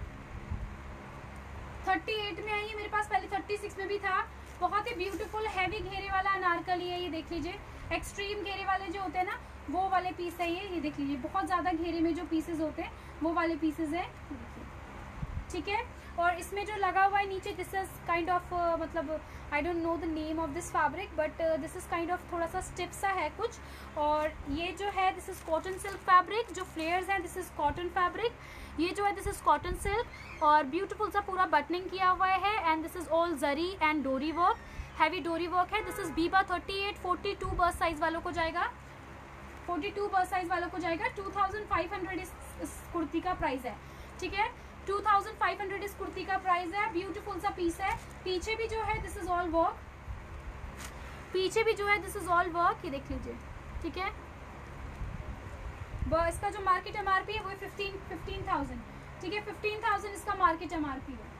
थर्टी एट में आई है मेरे पास, पहले थर्टी सिक्स में भी था। बहुत ही ब्यूटीफुल हैवी घेरे वाला अनारकली है, ये देख लीजिए, एक्सट्रीम घेरे वाले जो होते हैं ना वो वाले पीस है ये ये देख लीजिए, बहुत ज़्यादा घेरे में जो पीसेस होते हैं वो वाले पीसेस है, ठीक है। और इसमें जो लगा हुआ है नीचे, दिस इज काइंड ऑफ मतलब I don't know the name of this fabric, but this is kind of थोड़ा सा स्टिफ सा है कुछ। और ये जो है this is cotton silk fabric, जो फ्लेयर्स हैं दिस इज कॉटन फैब्रिक, ये जो है दिस इज कॉटन सिल्क और ब्यूटीफुल सा पूरा बटनिंग किया हुआ है। And this is all zari and dori work, heavy dori work है। This is Biba thirty eight, forty two bust size वालों को जाएगा, फोर्टी टू बर्स्ट साइज वालों को जाएगा। टू थाउजेंड फाइव हंड्रेड इस, इस कुर्ती का प्राइस है, ठीक है, टू थाउजेंड फाइव हंड्रेड इस कुर्ती का प्राइस है। ब्यूटीफुल सा पीस है, पीछे भी जो है दिस इज ऑल वर्क, पीछे भी जो है दिस इज ऑल वर्क, ये देख लीजिए, ठीक है। इसका जो मार्केट एमआरपी है वो फिफ्टीन फिफ्टीन थाउजेंड, ठीक है, फिफ्टीन थाउजेंड इसका मार्केट एमआरपी है।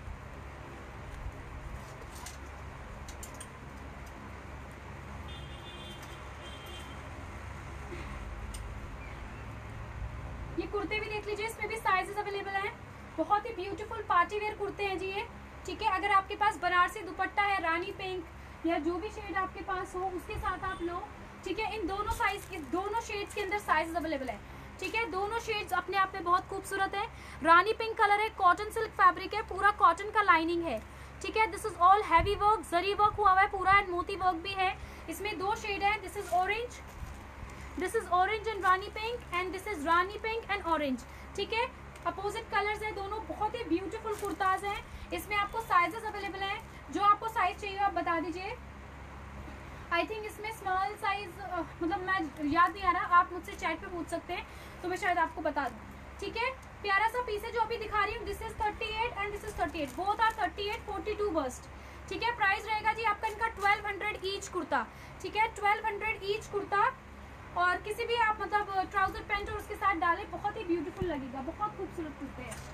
ये कुर्ते भी देख लीजिए, इसमें भी साइजेस अवेलेबल हैं। बहुत ही ब्यूटीफुल पार्टी वेयर कुर्ते हैं जी ये, ठीक है। अगर आपके पास बनारसी दुपट्टा है, रानी पिंक या जो भी शेड आपके पास हो उसके साथ आप लो, ठीक है। इन दोनों साइज के दोनों शेड्स के अंदर साइजेस अवेलेबल है, ठीक है। दोनों शेड्स अपने आप में बहुत खूबसूरत है। रानी पिंक कलर है, कॉटन सिल्क फैब्रिक है, पूरा कॉटन का लाइनिंग है, ठीक है। This is all heavy work, zari work हुआ हुआ है पूरा एंड मोती वर्क भी है। इसमें दो शेड है, this is orange, this is orange and rani pink and this is rani pink and orange, ठीक है। अपोजिट कलर्स हैं दोनों, बहुत ही ब्यूटीफुल कुर्ताज हैं। इसमें आपको साइजेस अवेलेबल हैं, जो आपको साइज चाहिए आप बता दीजिए। आई थिंक इसमें स्मॉल साइज मतलब मैं याद नहीं आ रहा, आप मुझसे चैट पे पूछ सकते हैं तो मैं शायद आपको बता दूँ, ठीक है। प्यारा सा पीस है जो अभी दिखा रही हूँ, this is thirty eight and this is thirty eight, both are thirty eight, forty two bust, ठीक है। प्राइस रहेगा जी आपका इनका ट्वेल्व हंड्रेड ईच कुर्ता, ठीक है, ट्वेल्व हंड्रेड ईच कुर्ता। और किसी भी आप मतलब ट्राउजर पैंट और उसके साथ डालें, बहुत ही ब्यूटीफुल लगेगा, बहुत खूबसूरत कुर्ते हैं।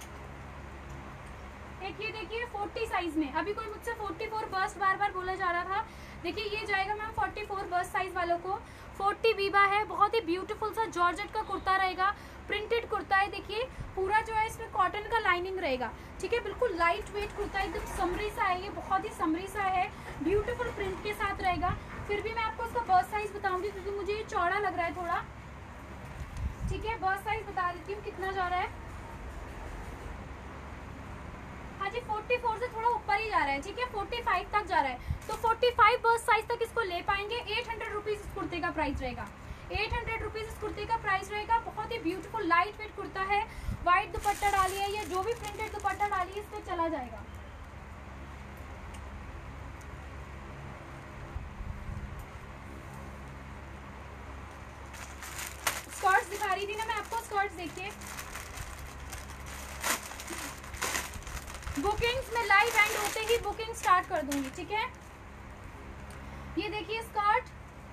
एक ये देखिए फोर्टी साइज में, अभी कोई मुझसे फोर्टी फोर बस्ट बार बार बोला जा रहा था, देखिए ये जाएगा ma'am forty four bust size वालों को। फोर्टी वीवा है, बहुत ही ब्यूटीफुल सा जॉर्जेट का कुर्ता रहेगा, प्रिंटेड कुर्ता है। देखिए पूरा जो है इसमें कॉटन का लाइनिंग रहेगा, ठीक है, बिल्कुल लाइट वेट कुर्ता, एकदम समरी सा है, ये बहुत ही समरी सा है, ब्यूटीफुल प्रिंट के साथ रहेगा। फिर भी मैं आपको इसका बर्स्ट साइज बताऊंगी क्योंकि मुझे ये चौड़ा लग रहा है थोड़ा, ठीक है। बर्स्ट साइज बता देती हूँ कितना जा रहा है। हाँ जी, चौवालीस से थोड़ा ऊपर ही जा रहा है, ठीक है, पैंतालीस तक जा रहा है, तो पैंतालीस बर्स्ट साइज तक इसको ले पाएंगे। एट हंड्रेड रुपीज इस कुर्ते का प्राइस रहेगा, एट हंड्रेड रुपीज इस कुर्ते का प्राइस रहेगा। बहुत ही ब्यूटीफुल लाइट वेट कुर्ता है, व्हाइट दुपट्टा डालिए या जो भी प्रिंटेड दुपट्टा डालिए इस पे चला जाएगा। स्कर्ट्स दिखा रही थी ना मैं आपको, स्कर्ट्स देखिए। बुकिंग्स में लाइव एंड होते ही बुकिंग स्टार्ट कर दूंगी, ठीक है। ये देखिए स्कर्ट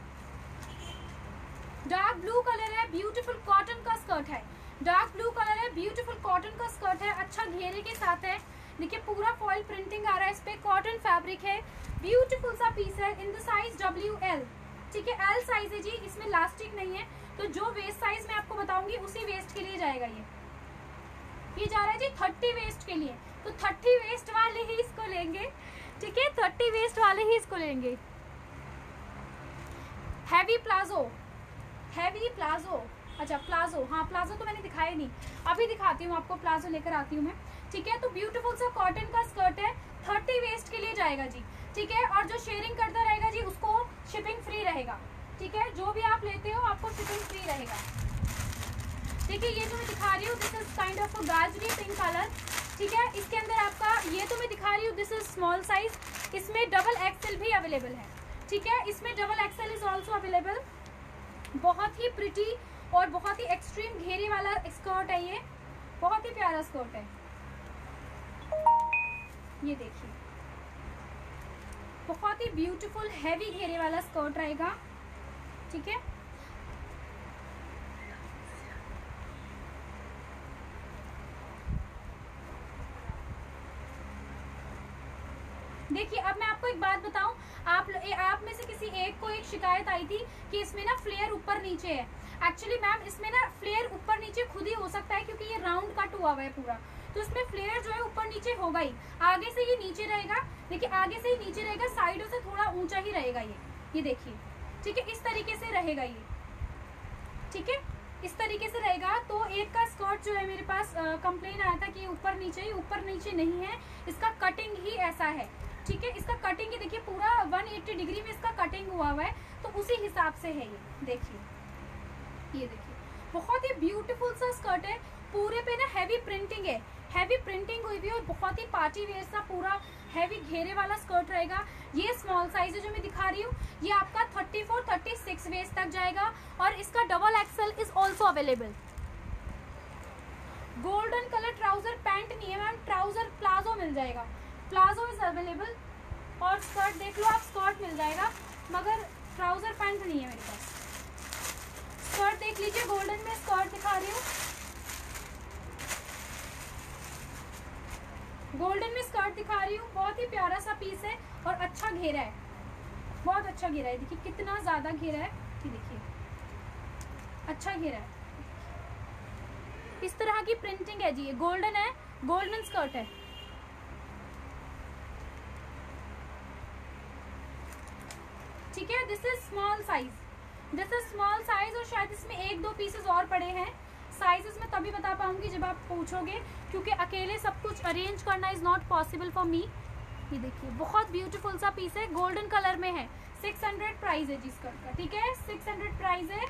डार्क ब्लू कलर है, ब्यूटीफुल कॉटन का स्कर्ट है, डार्क ब्लू कलर है, ब्यूटीफुल कॉटन का स्कर्ट है, अच्छा घेरे के साथ है। देखिए पूरा फॉइल प्रिंटिंग आ रहा है, इस पे कॉटन फैब्रिक है, ब्यूटीफुल सा पीस है in the size W L, ठीक है, एल साइज है जी, इसमें लास्टिक नहीं है, तो जो वेस्ट साइज मैं आपको बताऊंगी उसी वेस्ट के लिए जाएगा। ये ये जा रहा है जी थर्टी वेस्ट के लिए, तो थर्टी वेस्ट वाले ही इसको लेंगे, ठीक है, थर्टी वेस्ट वाले ही इसको लेंगे। हैवी प्लाजो, हैवी प्लाजो, अच्छा प्लाजो, हाँ प्लाजो तो मैंने दिखाया नहीं, अभी दिखाती हूँ आपको, प्लाजो लेकर आती हूँ मैं, ठीक है। तो ब्यूटीफुल सा कॉटन का स्कर्ट है, थर्टी वेस्ट के लिए जाएगा जी, ठीक है। और जो शेयरिंग करता रहेगा जी उसको शिपिंग फ्री रहेगा, ठीक है, जो भी आप लेते हो आपको शिपिंग फ्री रहेगा। ठीक है, ये जो मैं दिखा रही हूँ this is kind of a gajri pink colour, ठीक है। इसके अंदर आपका ये तो मैं दिखा रही हूँ दिस इज स्मॉल साइज, इसमें डबल एक्सएल भी अवेलेबल है, ठीक है, इसमें double XL is also available. बहुत ही प्रिटी और बहुत ही एक्सट्रीम घेरे वाला स्कर्ट है, ये बहुत ही प्यारा स्कर्ट है, ये देखिए बहुत ही ब्यूटीफुल हैवी घेरे वाला स्कर्ट रहेगा, ठीक है। देखिए अब मैं आपको एक बात बताऊं, आप आप में से किसी एक को एक शिकायत आई थी कि इसमें ना फ्लेयर ऊपर नीचे है। एक्चुअली मैम इसमें ना फ्लेयर ऊपर नीचे खुद ही हो सकता है क्योंकि ये राउंड कट हुआ हुआ है पूरा, तो इसमें फ्लेयर जो है ऊपर नीचे होगा ही। आगे से ये नीचे रहेगा, देखिए आगे से ही नीचे रहेगा, साइडों से थोड़ा ऊंचा ही रहेगा ये ये देखिए, ठीक है, इस तरीके से रहेगा ये, ठीक है, इस तरीके से रहेगा। तो एक का स्कर्ट जो है मेरे पास कंप्लेन आया था कि ऊपर नीचे ही, ऊपर नीचे नहीं है, इसका कटिंग ही ऐसा है, ठीक है, इसका कटिंग ही देखिए पूरा एक सौ अस्सी डिग्री में इसका कटिंग हुआ हुआ है, तो उसी हिसाब से है ये, देखिए ये देखिए बहुत ही ब्यूटीफुल सा स्कर्ट है, पूरे पे ना हैवी प्रिंटिंग है, हैवी प्रिंटिंग हुई हुई है और बहुत ही पार्टी वेयर सा पूरा हैवी घेरे वाला स्कर्ट रहेगा। ये स्मॉल साइज है जो मैं दिखा रही हूँ, ये आपका thirty four thirty six waist तक जाएगा और इसका double XL is also available. Golden colour trouser pant नहीं है मैम, ट्राउजर प्लाजो मिल जाएगा, प्लाजो इज अवेलेबल। और स्कर्ट देख लो आप, स्कर्ट मिल जाएगा मगर ट्राउजर पैंट नहीं है मेरे पास। स्कर्ट देख लीजिए, गोल्डन में स्कर्ट दिखा रही हूँ, गोल्डन में स्कर्ट दिखा रही हूँ, बहुत ही प्यारा सा पीस है और अच्छा घेरा है, बहुत अच्छा घेरा है, देखिए कितना ज्यादा घेरा है, ये देखिए अच्छा घेरा है, इस तरह की प्रिंटिंग है जी, ये गोल्डन है, गोल्डन स्कर्ट है। ठीक है, this is small size, this is small size और शायद इसमें एक दो पीसेस और पड़े हैं, साइजेस मैं तभी बता पाऊंगी जब आप पूछोगे क्योंकि अकेले सब कुछ अरेंज करना is not possible for me. ये देखिए बहुत ब्यूटीफुल सा पीस है, गोल्डन कलर में है, सिक्स हंड्रेड प्राइस है जी स्कर्ट का, ठीक है, सिक्स हंड्रेड प्राइस है।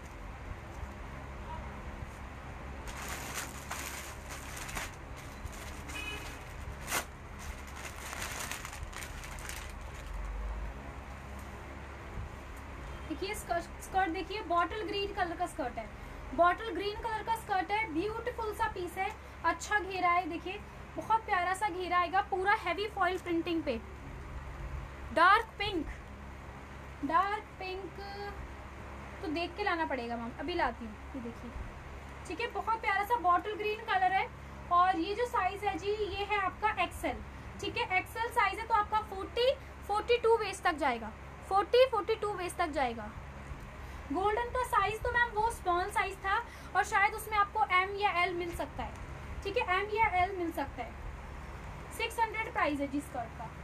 देखिए स्कर्ट देखिए बॉटल ग्रीन कलर का स्कर्ट है, बॉटल ग्रीन कलर का स्कर्ट है, ब्यूटीफुल सा पीस है, अच्छा घेरा है, देखिए बहुत प्यारा सा घेरा आएगा, पूरा हैवी फॉइल प्रिंटिंग पे। डार्क पिंक, डार्क पिंक तो देख के लाना पड़ेगा मैम, अभी लाती हूँ, ये देखिए ठीक है, बहुत प्यारा सा बॉटल ग्रीन कलर है और ये जो साइज है जी ये है आपका एक्सेल, ठीक है, एक्सेल साइज है तो आपका फोर्टी फोर्टी टू वेस्ट तक जाएगा, फोर्टी फोर्टी टू वेस्ट तक जाएगा। गोल्डन का साइज तो मैम वो स्मॉल साइज था और शायद उसमें आपको एम या एल मिल सकता है, ठीक है, एम या एल मिल सकता है। सिक्स हंड्रेड प्राइस है जी स्कर्ट का।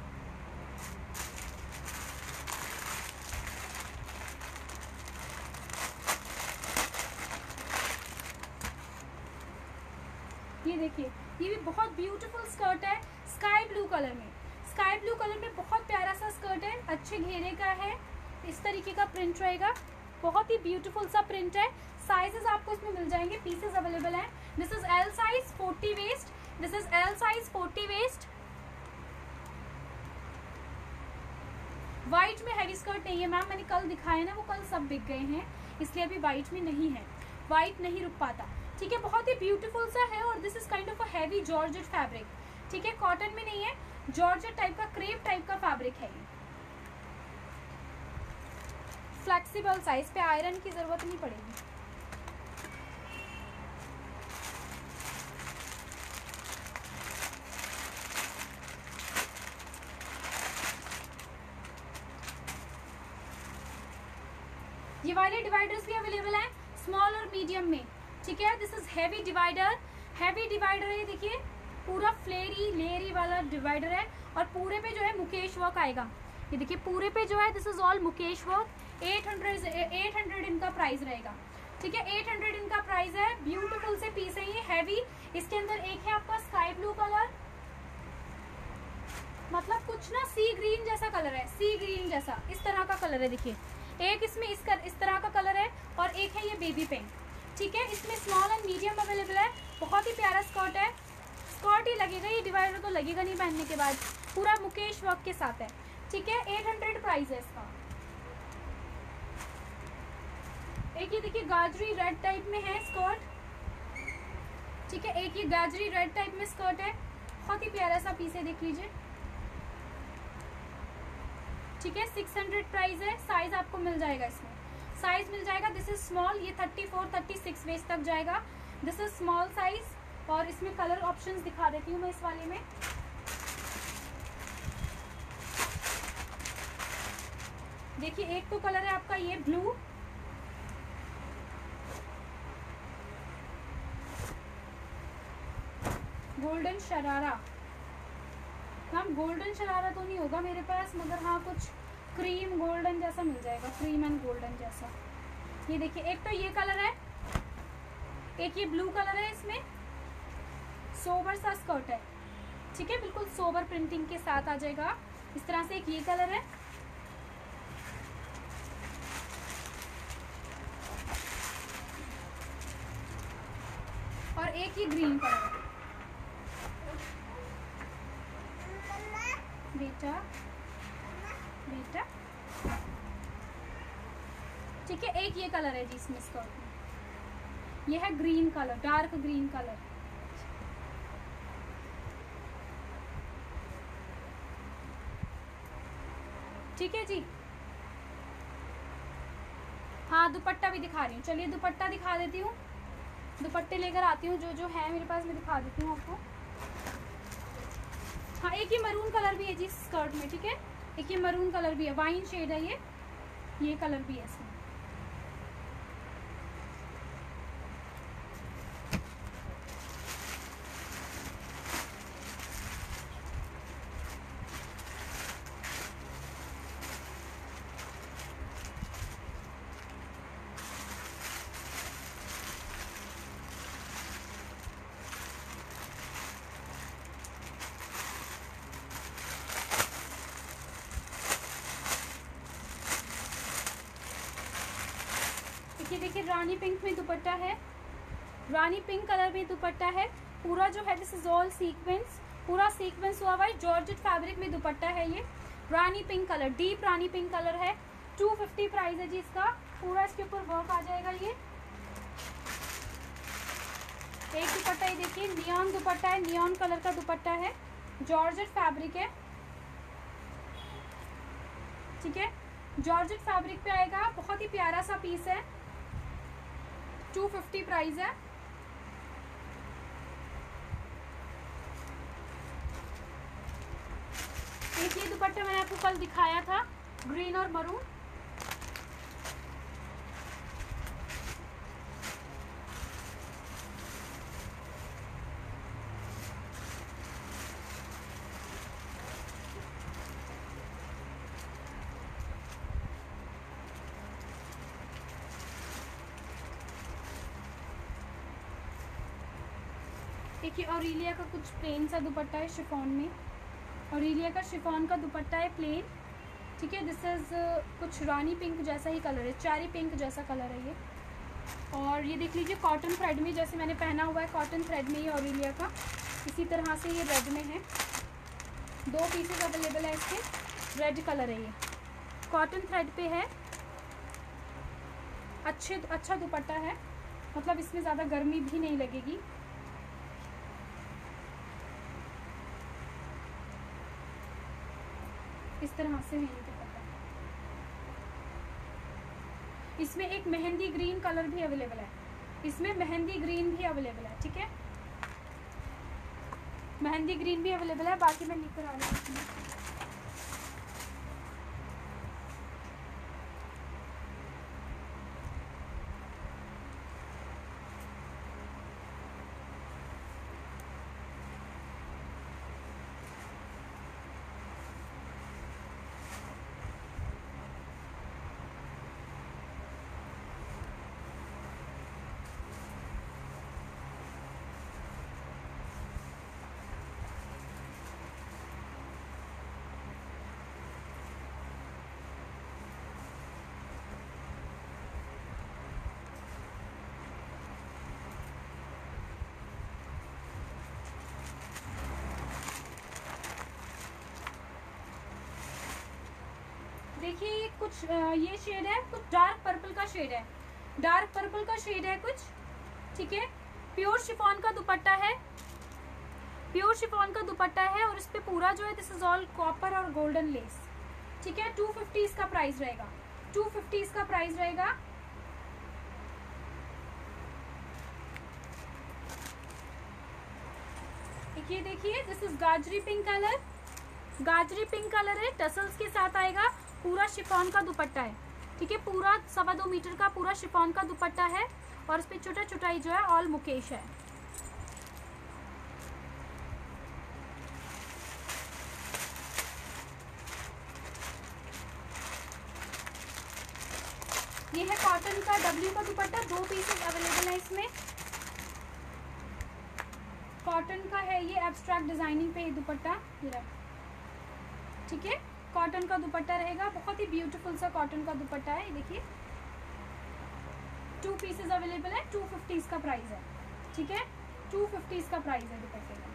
ये देखिए, ये भी बहुत ब्यूटीफुल स्कर्ट है स्काई ब्लू कलर में। स्काई ब्लू कलर में बहुत प्यारा सा स्कर्ट है, अच्छे घेरे का है, इस तरीके का प्रिंट रहेगा, बहुत ही ब्यूटीफुल सा प्रिंट है। साइजेस आपको इसमें मिल जाएंगे, पीसेस अवेलेबल हैं। This is L size forty waist, this is L size forty waist. White में हैवी स्कर्ट नहीं है मैम, मैंने कल दिखाया ना, वो कल सब बिक गए हैं, इसलिए अभी व्हाइट में नहीं है, व्हाइट नहीं रुक पाता, ठीक है। बहुत ही ब्यूटीफुल सा है और this is kind of a heavy georgette fabric, ठीक है, कॉटन में नहीं है, जॉर्जेट टाइप का, क्रेप टाइप का फैब्रिक है ये। फ्लेक्सिबल साइज पे आयरन की जरूरत नहीं पड़ेगी। ये वाले डिवाइडर्स भी अवेलेबल हैं स्मॉल और मीडियम में, ठीक है। This is heavy divider, heavy divider है, देखिए पूरा फ्लेरी लेयरी वाला डिवाइडर है और पूरे पे जो है मुकेश वर्क आएगा। ये देखिए पूरे पे जो है this is all mukaish work. Eight hundred eight hundred इनका प्राइस रहेगा, ठीक है, एट हंड्रेड इनका प्राइस है। ब्यूटीफुल से पीस है ये, हैवी। इसके अंदर एक है आपका स्काई ब्लू कलर, मतलब कुछ ना सी ग्रीन जैसा कलर है, सी ग्रीन जैसा इस तरह का कलर है, देखिए एक इसमें इस, कर, इस तरह का कलर है और एक है ये बेबी पिंक, ठीक है। इसमें स्मॉल एंड मीडियम अवेलेबल है। बहुत ही प्यारा स्कर्ट है, स्कर्ट ही लगेगा, ये डिवाइडर तो लगेगा नहीं पहनने के बाद, पूरा मुकेश वर्क के साथ है, ठीक है। एट हंड्रेड प्राइस है इसका। एक ये देखिए गाजरी रेड टाइप में है स्कर्ट, ठीक है, एक ये गाजरी रेड टाइप में स्कर्ट है, बहुत ही प्यारा सा पीस है, देख लीजिए, ठीक है। सिक्स हंड्रेड प्राइस है। साइज आपको मिल जाएगा, इसमें साइज मिल जाएगा। दिस इज स्मॉल, ये thirty four thirty six waist तक जाएगा। दिस इज स्मॉल साइज और इसमें कलर ऑप्शंस दिखा देती हूँ मैं इस वाले में। देखिए एक तो कलर है आपका ये blue, golden sharara, ma'am golden sharara तो नहीं होगा मेरे पास, मगर हाँ कुछ क्रीम गोल्डन जैसा मिल जाएगा, क्रीम एंड गोल्डन जैसा। ये देखिए एक तो ये कलर है, एक ये ब्लू कलर है, इसमें सोबर सा स्कर्ट है, ठीक है, बिल्कुल सोबर प्रिंटिंग के साथ आ जाएगा इस तरह से। एक ये कलर है, और एक ये ग्रीन कलर है। बेटा बेटा ठीक है, एक ये कलर है जी इसमें स्कर्ट में, ये है green colour, dark green colour, ठीक है जी। हाँ दुपट्टा भी दिखा रही हूँ, चलिए दुपट्टा दिखा देती हूँ, दुपट्टे लेकर आती हूँ, जो जो है मेरे पास मैं दिखा देती हूँ आपको। हाँ एक ये मरून कलर भी है जी स्कर्ट में, ठीक है, एक ये मरून कलर भी है, वाइन शेड है ये ये कलर भी है इसमें। ये देखिए रानी पिंक में दुपट्टा है, रानी पिंक कलर में दुपट्टा है, पूरा जो है दिस इज ऑल सीक्वेंस, पूरा सीक्वेंस हुआ हुआ है, जॉर्जेट फैब्रिक में दुपट्टा है, ये रानी पिंक कलर, डीप रानी पिंक कलर है। टू फिफ्टी प्राइस है जी इसका, पूरा इसके ऊपर वर्क आ जाएगा। ये एक दुपट्टा, ये देखिए नियॉन दुपट्टा है, नियॉन कलर का दुपट्टा है, जॉर्जेट फैब्रिक है, ठीक है, जॉर्जेट फैब्रिक पे आएगा, बहुत ही प्यारा सा पीस है, टू फिफ्टी प्राइस है। एक ये दुपट्टा मैंने आपको कल दिखाया था, ग्रीन और मरून, देखिए ऑरेलिया का कुछ प्लेन सा दुपट्टा है शिफॉन में, ऑरेलिया का शिफॉन का दुपट्टा है प्लेन, ठीक है। दिस इज़ कुछ रानी पिंक जैसा ही कलर है, चारी पिंक जैसा कलर है ये। और ये देख लीजिए कॉटन थ्रेड में, जैसे मैंने पहना हुआ है कॉटन थ्रेड में ये ऑरेलिया का, इसी तरह से ये रेड में है। दो पीसेस अवेलेबल है इसके, रेड कलर है ये, कॉटन थ्रेड पे है, अच्छे अच्छा दुपट्टा है, मतलब इसमें ज़्यादा गर्मी भी नहीं लगेगी। इस तरह से है ये दुपट्टा। इसमें एक मेहंदी ग्रीन कलर भी अवेलेबल है, इसमें मेहंदी ग्रीन भी अवेलेबल है, ठीक है, मेहंदी ग्रीन भी अवेलेबल है। बाकी मैं लिख कर आ रही हूँ। देखिए ये कुछ ये शेड है, कुछ डार्क पर्पल का शेड है, डार्क पर्पल का शेड है कुछ, ठीक है। प्योर शिफॉन का दुपट्टा है, प्योर शिफॉन का दुपट्टा है, और इस पे पूरा जो है दिस इज ऑल कॉपर और गोल्डन लेस, ठीक है। टू फिफ्टी इसका प्राइस रहेगा, टू फिफ्टी इसका प्राइस रहेगा। देखिए देखिए दिस इज गाजरी पिंक कलर, गाजरी पिंक कलर है, टसल्स के साथ आएगा, पूरा शिफॉन का दुपट्टा है, ठीक है, पूरा सवा दो मीटर का पूरा शिफॉन का दुपट्टा है, और इस पे छोटा छोटाई जो है ऑल मुकेश है। ये है कॉटन का डब्ल्यू का दुपट्टा, दो पीसेस अवेलेबल है इसमें, कॉटन का है ये, एब्स्ट्रैक्ट डिजाइनिंग पे ये दुपट्टा, ठीक है, कॉटन का दुपट्टा रहेगा, बहुत ही ब्यूटीफुल सा कॉटन का दुपट्टा है। ये देखिए टू पीसेस अवेलेबल है, टू फिफ्टी इसका प्राइस है, ठीक है, टू फिफ्टी इसका प्राइस है दुपट्टे का।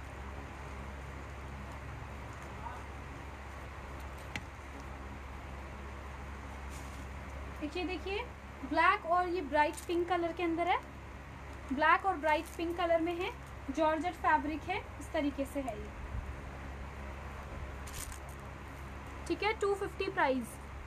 देखिए देखिए ब्लैक और ये ब्राइट पिंक कलर के अंदर है, ब्लैक और ब्राइट पिंक कलर में है, जॉर्जेट फैब्रिक है, इस तरीके से है ये, ठीक है, टू फिफ्टी प्राइस।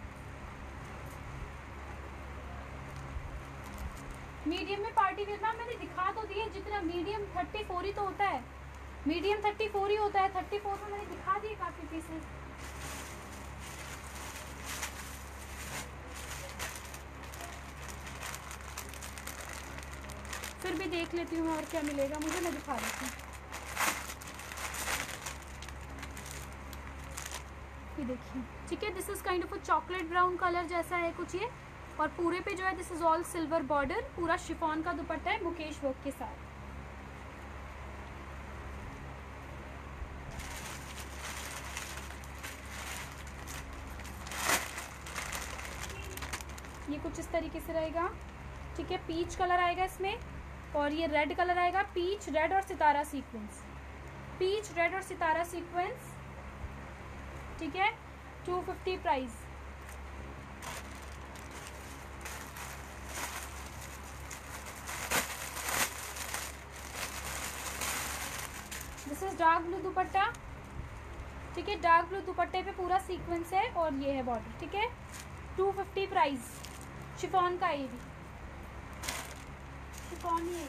मीडियम में पार्टी वेयर मैम मैंने दिखा तो दिए, जितना मीडियम थर्टी फोर ही तो होता है, मीडियम थर्टी फोर ही होता है, थर्टी फोर में मैंने दिखा दिए काफी पीसेस। फिर भी देख लेती हूँ और क्या मिलेगा मुझे, मैं दिखा देती हूँ। ये देखिए, ठीक है, this is kind of chocolate brown colour जैसा है कुछ ये, और पूरे पे जो है this is all silver border, पूरा शिफॉन का दुपट्टा है मुकेश वर्क के साथ। ये कुछ इस तरीके से रहेगा, ठीक है, पीच कलर आएगा इसमें, और ये रेड कलर आएगा, पीच रेड और सितारा सीक्वेंस, पीच रेड और सितारा सीक्वेंस, ठीक है, two fifty price. This is dark blue dupatta, ठीक है, डार्क ब्लू दुपट्टे पे पूरा सीक्वेंस है, और ये है बॉर्डर, ठीक है, टू फिफ्टी प्राइस। शिफॉन का ये भी शिफॉन ही है।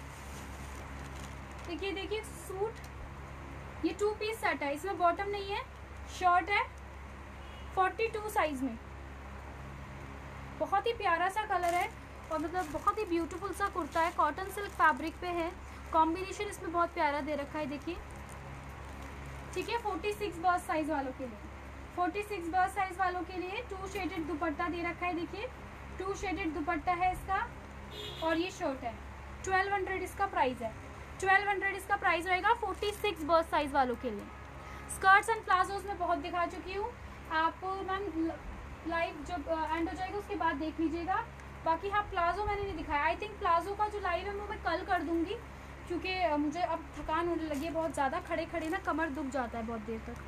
देखिए देखिए सूट, ये टू पीस सेट है, इसमें बॉटम नहीं है, शर्ट है, फोर्टी टू साइज में, बहुत ही प्यारा सा कलर है, और मतलब बहुत ही ब्यूटीफुल सा कुर्ता है, कॉटन सिल्क फैब्रिक पे है, कॉम्बिनेशन इसमें बहुत प्यारा दे रखा है, देखिए, ठीक है, फोर्टी सिक्स बर्स्ट साइज वालों के लिए, फोर्टी सिक्स बर्स्ट साइज वालों के लिए टू शेडेड दुपट्टा दे रखा है, देखिए टू शेडेड दुपट्टा है इसका, और ये शर्ट है, ट्वेल्व हंड्रेड इसका प्राइस है, ट्वेल्व हंड्रेड इसका प्राइस रहेगा फोर्टी सिक्स बर्स्ट साइज वालों के लिए। स्कर्ट्स एंड प्लाजोज में बहुत दिखा चुकी हूँ, आप मैम लाइव जब एंड हो जाएगा उसके बाद देख लीजिएगा। बाकी हाँ प्लाजो मैंने नहीं दिखाया, आई थिंक प्लाजो का जो लाइव है वो मैं कल कर दूंगी, क्योंकि मुझे अब थकान होने लगी है बहुत ज़्यादा, खड़े खड़े ना कमर दुख जाता है बहुत देर तक।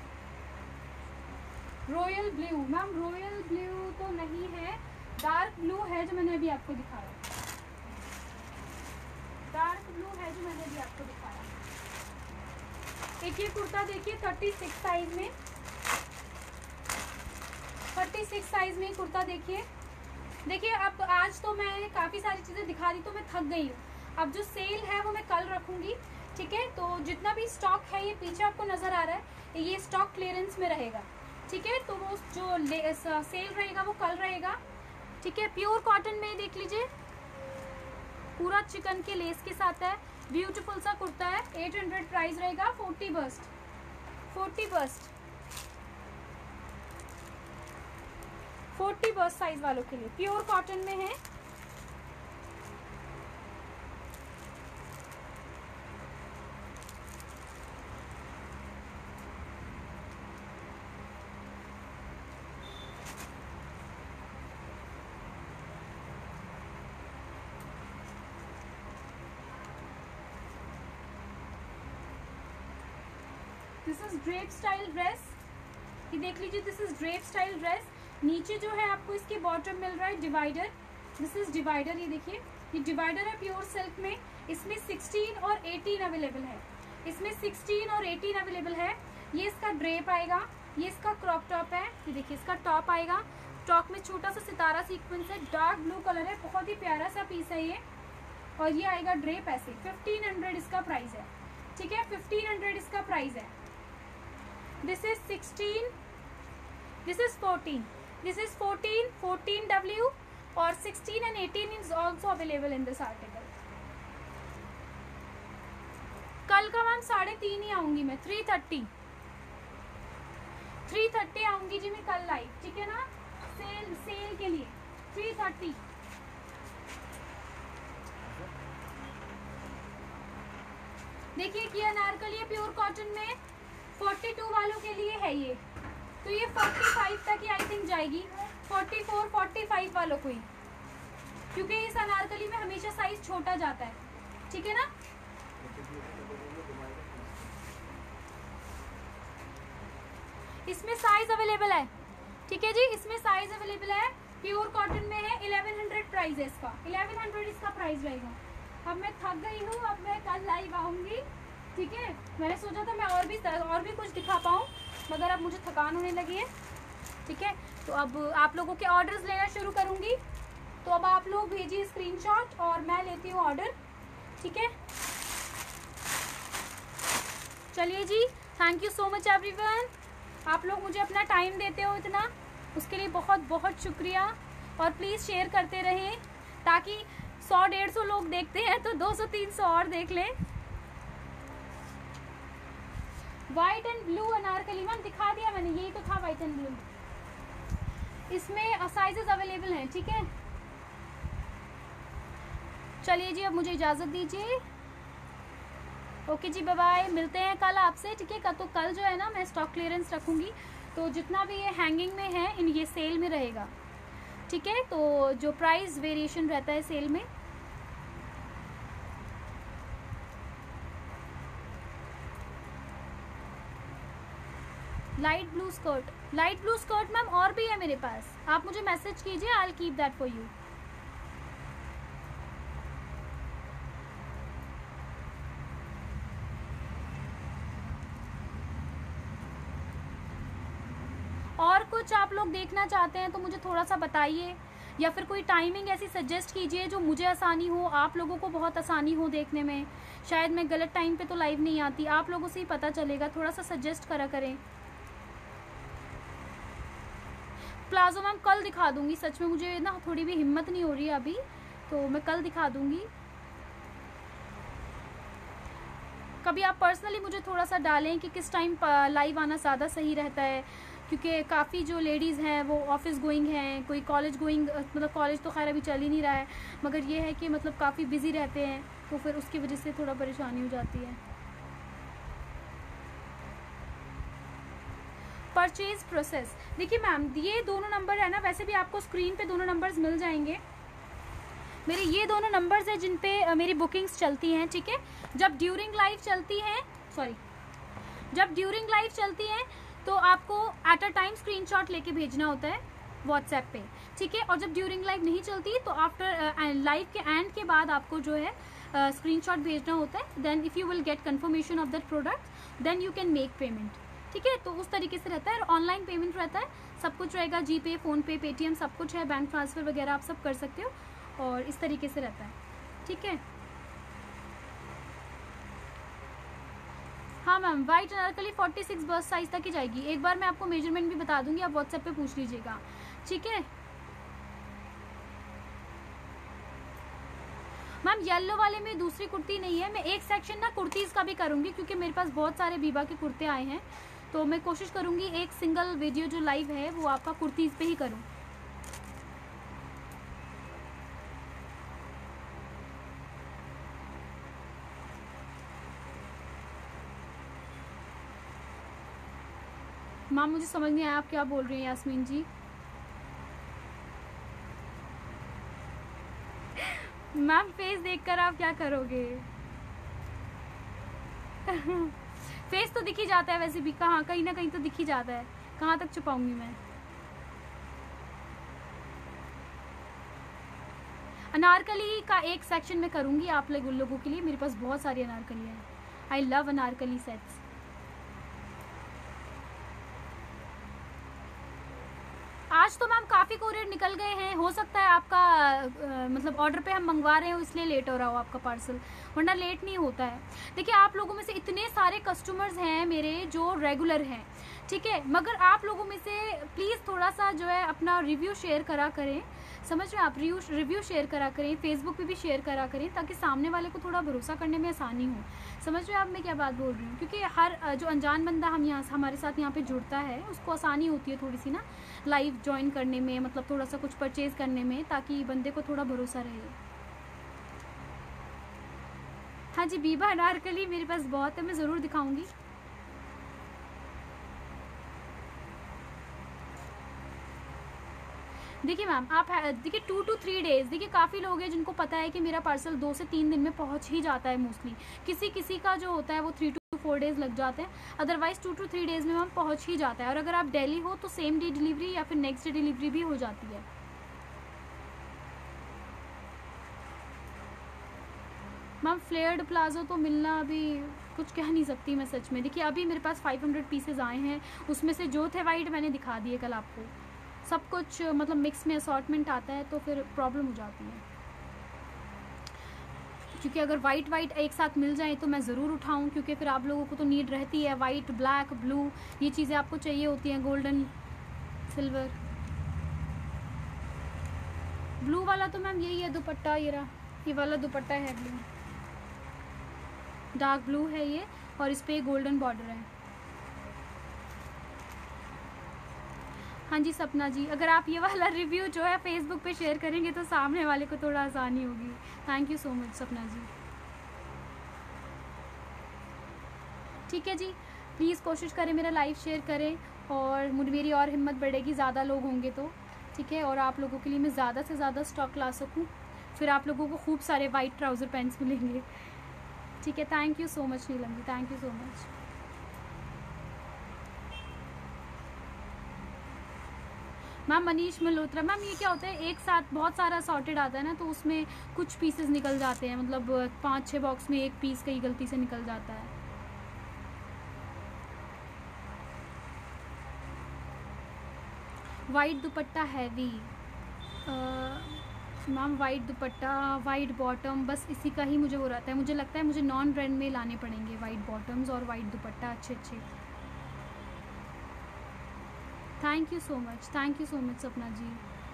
Royal blue ma'am, royal blue तो नहीं है, डार्क ब्लू है जो मैंने अभी आपको दिखाया, डार्क ब्लू है जो मैंने अभी आपको दिखाया। एक ये कुर्ता देखिए थर्टी सिक्स साइज में, थर्टी सिक्स साइज में कुर्ता देखिए। देखिए अब आज तो मैं काफ़ी सारी चीज़ें दिखा रही तो मैं थक गई हूँ, अब जो सेल है वो मैं कल रखूँगी, ठीक है। तो जितना भी स्टॉक है ये पीछे आपको नज़र आ रहा है, ये स्टॉक क्लियरेंस में रहेगा, ठीक है। तो वो जो सेल रहेगा वो कल रहेगा, ठीक है। प्योर कॉटन में देख लीजिए, पूरा चिकन के लेस के साथ है, ब्यूटीफुल सा कुर्ता है, एट हंड्रेड प्राइस रहेगा, forty bust, forty bust, forty bust size वालों के लिए, प्योर कॉटन में है। This is drape style dress, ये देख लीजिए, this is drape style dress. नीचे जो है आपको इसके बॉटम मिल रहा है डिवाइडर, दिस इज डिवाइडर, ये देखिए ये डिवाइडर है प्योर सिल्क में, इसमें सिक्सटीन और एटीन अवेलेबल है, इसमें सिक्सटीन और एटीन अवेलेबल है। ये इसका ड्रेप आएगा, ये इसका क्रॉप टॉप है, ये देखिए इसका टॉप आएगा, टॉप में छोटा सा सितारा सीक्वेंस है, डार्क ब्लू कलर है, बहुत ही प्यारा सा पीस है ये, और ये आएगा ड्रेप ऐसे, फिफ्टीन हंड्रेड इसका प्राइस है, ठीक है, फिफ्टीन हंड्रेड इसका प्राइस है। This is sixteen, this is fourteen, this is fourteen, fourteen W और sixteen and eighteen is also available in this article. कल का मैम साढ़े तीन ही आऊंगी मैं, थ्री थर्टी, थ्री थर्टी आऊंगी जी मैं कल लाइव, ठीक है ना, सेल सेल के लिए थ्री थर्टी। देखिए कि अनारकली प्योर कॉटन में फोर्टी टू वालों के लिए है ये, तो ये फोर्टी फाइव तक ही आई थिंक जाएगी, फोर्टी फोर, फोर्टी फाइव वालों को ही, क्योंकि इस अनारकली में हमेशा साइज छोटा जाता है, ठीक है ना। इसमें साइज अवेलेबल है, ठीक है जी, इसमें साइज अवेलेबल है, प्योर कॉटन में है, इलेवन हंड्रेड प्राइस है इसका, इलेवन हंड्रेड इसका प्राइस रहेगा। अब मैं थक गई हूँ, अब मैं कल लाइव आऊंगी, ठीक है। मैंने सोचा था मैं और भी और भी कुछ दिखा पाऊँ, मगर अब मुझे थकान होने लगी है, ठीक है। तो अब आप लोगों के ऑर्डर्स लेना शुरू करूंगी, तो अब आप लोग भेजिए स्क्रीनशॉट और मैं लेती हूँ ऑर्डर, ठीक है। चलिए जी, thank you so much everyone, आप लोग मुझे अपना टाइम देते हो इतना, उसके लिए बहुत बहुत शुक्रिया, और प्लीज़ शेयर करते रहें ताकि सौ डेढ़ सौ लोग देखते हैं तो दो सौ तीन सौ और देख लें। White and blue anarkali ma'am दिखा दिया मैंने, यही तो था व्हाइट एंड ब्लू, इसमें साइजेस अवेलेबल हैं, ठीक है। चलिए जी, अब मुझे इजाज़त दीजिए, ओके जी, बाय बाय, मिलते हैं कल आपसे, ठीक है। तो कल जो है ना मैं स्टॉक क्लियरेंस रखूँगी, तो जितना भी ये हैंगिंग में है इन ये सेल में रहेगा, ठीक है। तो जो प्राइस वेरिएशन रहता है सेल में, light blue skirt, light blue skirt ma'am और भी है मेरे पास, आप मुझे मैसेज कीजिए, I will keep that for you. और कुछ आप लोग देखना चाहते हैं तो मुझे थोड़ा सा बताइए, या फिर कोई टाइमिंग ऐसी सजेस्ट कीजिए जो मुझे आसानी हो, आप लोगों को बहुत आसानी हो देखने में। शायद मैं गलत टाइम पे तो लाइव नहीं आती, आप लोगों से ही पता चलेगा, थोड़ा सा सजेस्ट करा करें। प्लाजो मैम कल दिखा दूंगी, सच में मुझे ना थोड़ी भी हिम्मत नहीं हो रही है अभी, तो मैं कल दिखा दूंगी। कभी आप पर्सनली मुझे थोड़ा सा डालें कि किस टाइम लाइव आना ज़्यादा सही रहता है, क्योंकि काफ़ी जो लेडीज़ हैं वो ऑफिस गोइंग हैं, कोई कॉलेज गोइंग, मतलब कॉलेज तो खैर अभी चल ही नहीं रहा है, मगर ये है कि मतलब काफ़ी बिज़ी रहते हैं, तो फिर उसकी वजह से थोड़ा परेशानी हो जाती है। परचेज प्रोसेस, देखिए मैम ये दोनों नंबर है ना, वैसे भी आपको स्क्रीन पे दोनों नंबर्स मिल जाएंगे। मेरे ये दोनों नंबर्स हैं जिन पे मेरी बुकिंग्स चलती हैं, ठीक है। जब ड्यूरिंग लाइव चलती हैं, सॉरी जब ड्यूरिंग लाइव चलती हैं तो आपको एट अ टाइम स्क्रीनशॉट लेके भेजना होता है व्हाट्सएप पे, ठीक है। और जब ड्यूरिंग लाइव नहीं चलती तो आफ्टर लाइव के एंड के बाद आपको जो है स्क्रीनशॉट uh, भेजना होता है। Then if you will get confirmation of that product then you can make payment, ठीक है। तो उस तरीके से रहता है, ऑनलाइन पेमेंट रहता है, सब कुछ रहेगा, जी पे, फ़ोन पे, पेटीएम सब कुछ है, बैंक ट्रांसफ़र वगैरह आप सब कर सकते हो, और इस तरीके से रहता है, ठीक है। हाँ मैम, वाइट अनारकली छियालीस बर्स्ट साइज तक ही जाएगी। एक बार मैं आपको मेजरमेंट भी बता दूंगी, आप व्हाट्सएप पे पूछ लीजिएगा, ठीक है मैम। येलो वाले में दूसरी कुर्ती नहीं है, मैं एक सेक्शन ना कुर्तीज़ का भी करूँगी, क्योंकि मेरे पास बहुत सारे बीबा के कुर्ते आए हैं, तो मैं कोशिश करूँगी एक सिंगल वीडियो जो लाइव है वो आपका कुर्तीज़ पे ही करूँ। मैम मुझे समझ नहीं आया आप क्या बोल रही हैं यास्मीन जी। मैम फेस देखकर आप क्या करोगे? फेस तो दिख ही जाता है वैसे भी, कहाँ कहीं ना कहीं तो दिख ही जाता है, कहाँ तक छुपाऊंगी मैं। अनारकली का एक सेक्शन में करूंगी आप लोगों के लिए, मेरे पास बहुत सारी अनारकली हैं, आई लव अनारकली सेट्स। आज तो मैम काफ़ी कोरियर निकल गए हैं, हो सकता है आपका आ, मतलब ऑर्डर पे हम मंगवा रहे हो इसलिए लेट हो रहा हो आपका पार्सल, वरना लेट नहीं होता है। देखिए आप लोगों में से इतने सारे कस्टमर्स हैं मेरे जो रेगुलर हैं, ठीक है, मगर आप लोगों में से प्लीज़ थोड़ा सा जो है अपना रिव्यू शेयर करा करें, समझ रहे हैं आप, रिव्यू रिव्यू शेयर करा करें, फेसबुक पे भी शेयर करा करें, ताकि सामने वाले को थोड़ा भरोसा करने में आसानी हो। समझ रहे हैं आप मैं क्या बात बोल रही हूँ, क्योंकि हर जो अनजान बंदा हम यहाँ हमारे साथ यहाँ पे जुड़ता है उसको आसानी होती है थोड़ी सी ना लाइव ज्वाइन करने में, मतलब थोड़ा सा कुछ परचेज करने में, ताकि बंदे को थोड़ा भरोसा रहे। हाँ जी, बीबा अनारकली मेरे पास बहुत है, मैं ज़रूर दिखाऊंगी। देखिए मैम आप देखिए टू टू थ्री डेज, देखिए काफ़ी लोग हैं जिनको पता है कि मेरा पार्सल दो से तीन दिन में पहुंच ही जाता है मोस्टली, किसी किसी का जो होता है वो थ्री टू फोर डेज लग जाते हैं, otherwise two two three days में मैम पहुंच ही जाता है। और अगर आप दिल्ली हो तो सेम डे डिलीवरी या फिर नेक्स्ट डे डिलीवरी भी हो जाती है। मैम फ्लेयर्ड प्लाजो तो मिलना अभी कुछ कह नहीं सकती मैं सच में। देखिए अभी मेरे पास फाइव हंड्रेड पीसेज आए हैं, उसमें से जो थे वाइट मैंने दिखा दिए कल आपको, सब कुछ मतलब मिक्स में असॉर्टमेंट आता है तो फिर प्रॉब्लम हो जाती है, क्योंकि अगर वाइट वाइट एक साथ मिल जाए तो मैं ज़रूर उठाऊं, क्योंकि फिर आप लोगों को तो नीड रहती है, वाइट ब्लैक ब्लू ये चीज़ें आपको चाहिए होती हैं, गोल्डन सिल्वर। ब्लू वाला तो मैम यही है दुपट्टा, ये रहा, ये वाला दुपट्टा है ब्लू, डार्क ब्लू है ये, और इस पर गोल्डन बॉर्डर है। हाँ जी सपना जी, अगर आप ये वाला रिव्यू जो है फेसबुक पे शेयर करेंगे तो सामने वाले को थोड़ा आसानी होगी। Thank you so much Sapna जी। ठीक है जी, प्लीज़ कोशिश करें मेरा लाइव शेयर करें, और मेरी और हिम्मत बढ़ेगी, ज़्यादा लोग होंगे तो, ठीक है, और आप लोगों के लिए मैं ज़्यादा से ज़्यादा स्टॉक ला सकूँ, फिर आप लोगों को खूब सारे वाइट ट्राउज़र पैंट्स मिलेंगे। ठीक है, thank you so much Neelam ji, thank you so much. Ma'am Manish Malhotra, ma'am ये क्या होता है एक साथ बहुत सारा सॉर्टेड आता है ना, तो उसमें कुछ पीसेस निकल जाते हैं, मतलब पाँच छः बॉक्स में एक पीस कई गलती से निकल जाता है। White dupatta heavy, ma'am white dupatta white bottom, बस इसी का ही मुझे वो रहता है, मुझे लगता है मुझे नॉन ब्रांड में लाने पड़ेंगे वाइट बॉटम्स और वाइट दुपट्टा अच्छे अच्छे। Thank you so much, thank you so much Sapna ji.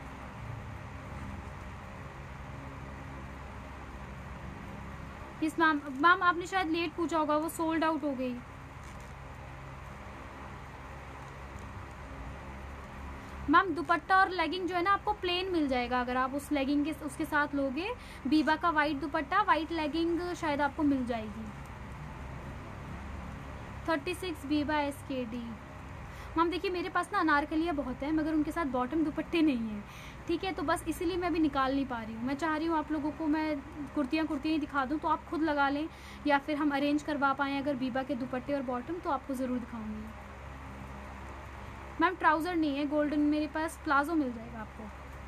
Yes ma'am, ma'am आपने शायद लेट पूछा होगा, वो सोल्ड आउट हो गई। मैम दुपट्टा और लेगिंग जो है ना आपको प्लेन मिल जाएगा, अगर आप उस लेगिंग के उसके साथ लोगे। बीबा का वाइट दुपट्टा, वाइट लेगिंग शायद आपको मिल जाएगी। Thirty six Biba S K D. Ma'am देखिए मेरे पास ना अनारकलियाँ बहुत हैं मगर उनके साथ बॉटम दुपट्टे नहीं हैं, ठीक है, तो बस इसीलिए मैं अभी निकाल नहीं पा रही हूँ। मैं चाह रही हूँ आप लोगों को मैं कुर्तियाँ कुर्तियाँ ही दिखा दूँ, तो आप खुद लगा लें या फिर हम अरेंज करवा पाएँ अगर बीबा के दुपट्टे और बॉटम, तो आपको ज़रूर दिखाऊँगी। मैम ट्राउज़र नहीं है गोल्डन मेरे पास, प्लाजो मिल जाएगा आपको।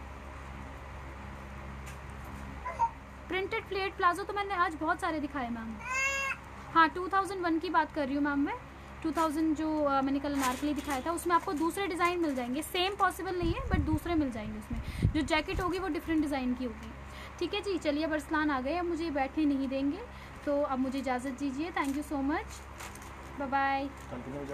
प्रिंटेड फ्लेट प्लाजो तो मैंने आज बहुत सारे दिखाए मैम। हाँ टू थाउजेंड वन की बात कर रही हूँ मैम मैं। टू थाउजेंड जो uh, मैंने कल अनारकली दिखाया था उसमें आपको दूसरे डिज़ाइन मिल जाएंगे, सेम पॉसिबल नहीं है बट दूसरे मिल जाएंगे। उसमें जो जैकेट होगी वो डिफरेंट डिज़ाइन की होगी। ठीक है जी, चलिए अब अरसलान आ गए, अब मुझे बैठने नहीं देंगे, तो अब मुझे इजाज़त दीजिए। Thank you so much, bye bye.